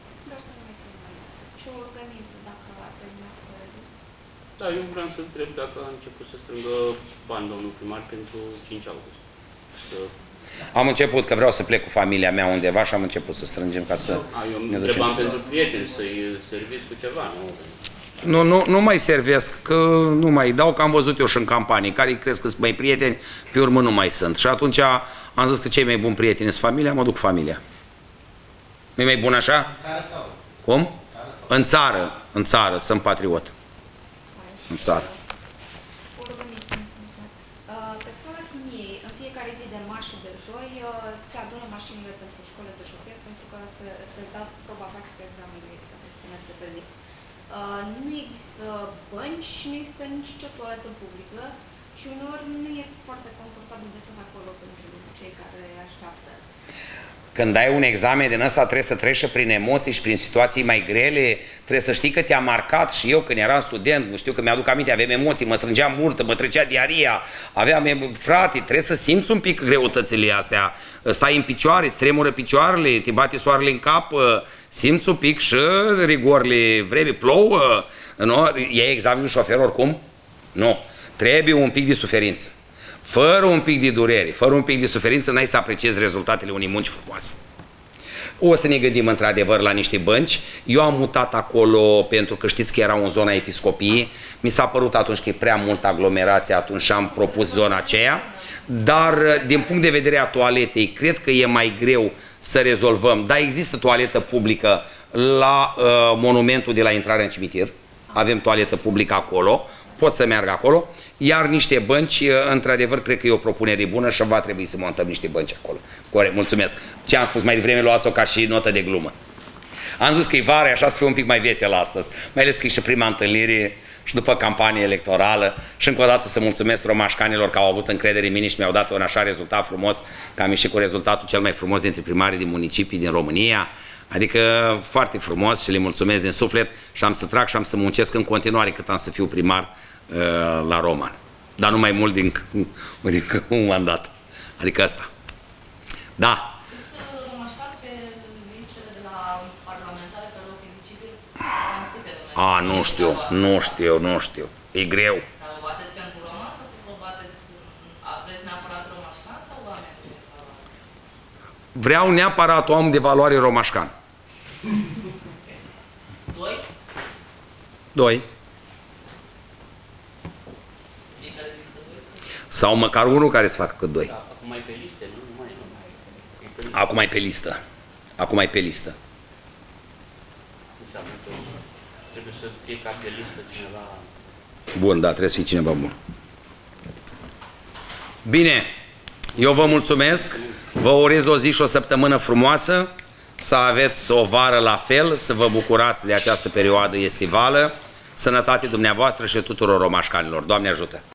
F: Da, eu vreau să întreb dacă a început să strângă bani domnul primar pentru cinci august. Să...
A: Am început, că vreau să plec cu familia mea undeva și am început să strângem ca să
F: a, eu
A: ne ducem.
F: Întrebam pentru prieteni, să-i serviți cu ceva, nu?
A: Nu, nu, nu mai servesc, că nu mai dau, că am văzut eu și în campanii, care crezi că sunt mai prieteni, pe urmă nu mai sunt. Și atunci am zis că cei mai buni prieteni sunt familia, mă duc cu familia. Nu-i mai bun așa?
E: În țară sau?
A: Cum? În țară, în țară, sunt patriot. În țară.
B: Pe strada Chimiei, în fiecare zi de marți și de joi, se adună mașinile pentru școli de șofer, pentru că se, se dau proba practică examenului pentru ținere de permis. Nu există bănci, nu există nici o toaletă publică și uneori nu e foarte confortabil de stat acolo pentru cei care așteaptă.
A: Când ai un examen din ăsta, trebuie să treci prin emoții și prin situații mai grele, trebuie să știi că te-a marcat. Și eu, când eram student, știu că mi-aduc aminte, aveam emoții, mă strângeam murtă, mă trecea diaria, aveam, frate, trebuie să simți un pic greutățile astea, stai în picioare, îți tremură picioarele, te bate soarele în cap, simți un pic și rigorile vremii, plouă, nu? E examenul șofer oricum? Nu, trebuie un pic de suferință. Fără un pic de durere, fără un pic de suferință, n-ai să apreciezi rezultatele unei munci frumoase. O să ne gândim într-adevăr la niște bănci. Eu am mutat acolo pentru că știți că era în zona episcopiei. Mi s-a părut atunci că e prea multă aglomerație, atunci și am propus zona aceea. Dar din punct de vedere a toaletei, cred că e mai greu să rezolvăm. Da, există toaletă publică la uh, monumentul de la intrarea în cimitir. Avem toaletă publică acolo. Pot să meargă acolo, iar niște bănci, într-adevăr, cred că e o propunere bună și va trebui să montăm niște bănci acolo. Corect, mulțumesc. Ce am spus mai devreme, luați-o ca și notă de glumă. Am zis că e vară, așa să fie un pic mai vesel astăzi, mai ales că e și prima întâlnire și după campanie electorală. Și încă o dată să mulțumesc romașcanilor că au avut încredere în mine și mi-au dat un așa rezultat frumos, că am ieșit cu rezultatul cel mai frumos dintre primarii din municipii din România. Adică foarte frumos și le mulțumesc din suflet și am să trag și am să muncesc în continuare cât am să fiu primar uh, la Roman. Dar nu mai mult din, din un mandat. Adică asta. Da.
D: Să romașcat pe listele de la parlamentare pe loc eligibili?
A: A, nu știu, nu știu, nu știu. E greu.
D: Dar vă bateți pentru roman sau vă bateți, aveți neapărat romașcan sau oameni de valoare?
A: Vreau neapărat om de valoare romașcan.
D: Doi?
A: Doi.
D: Fiecare listă doi?
A: Sau măcar unul care să facă cât doi.
F: Da, acum mai pe liste, nu? Nu mai, nu mai.
A: Acum mai pe listă. Acum mai pe listă.
F: Înseamnă că trebuie să fie cap de listă cineva.
A: Bun, da, trebuie să fie cineva bun. Bine, eu vă mulțumesc. Vă urez o zi și o săptămână frumoasă. Să aveți o vară la fel, să vă bucurați de această perioadă estivală. Sănătate dumneavoastră și tuturor romașcanilor. Doamne ajută!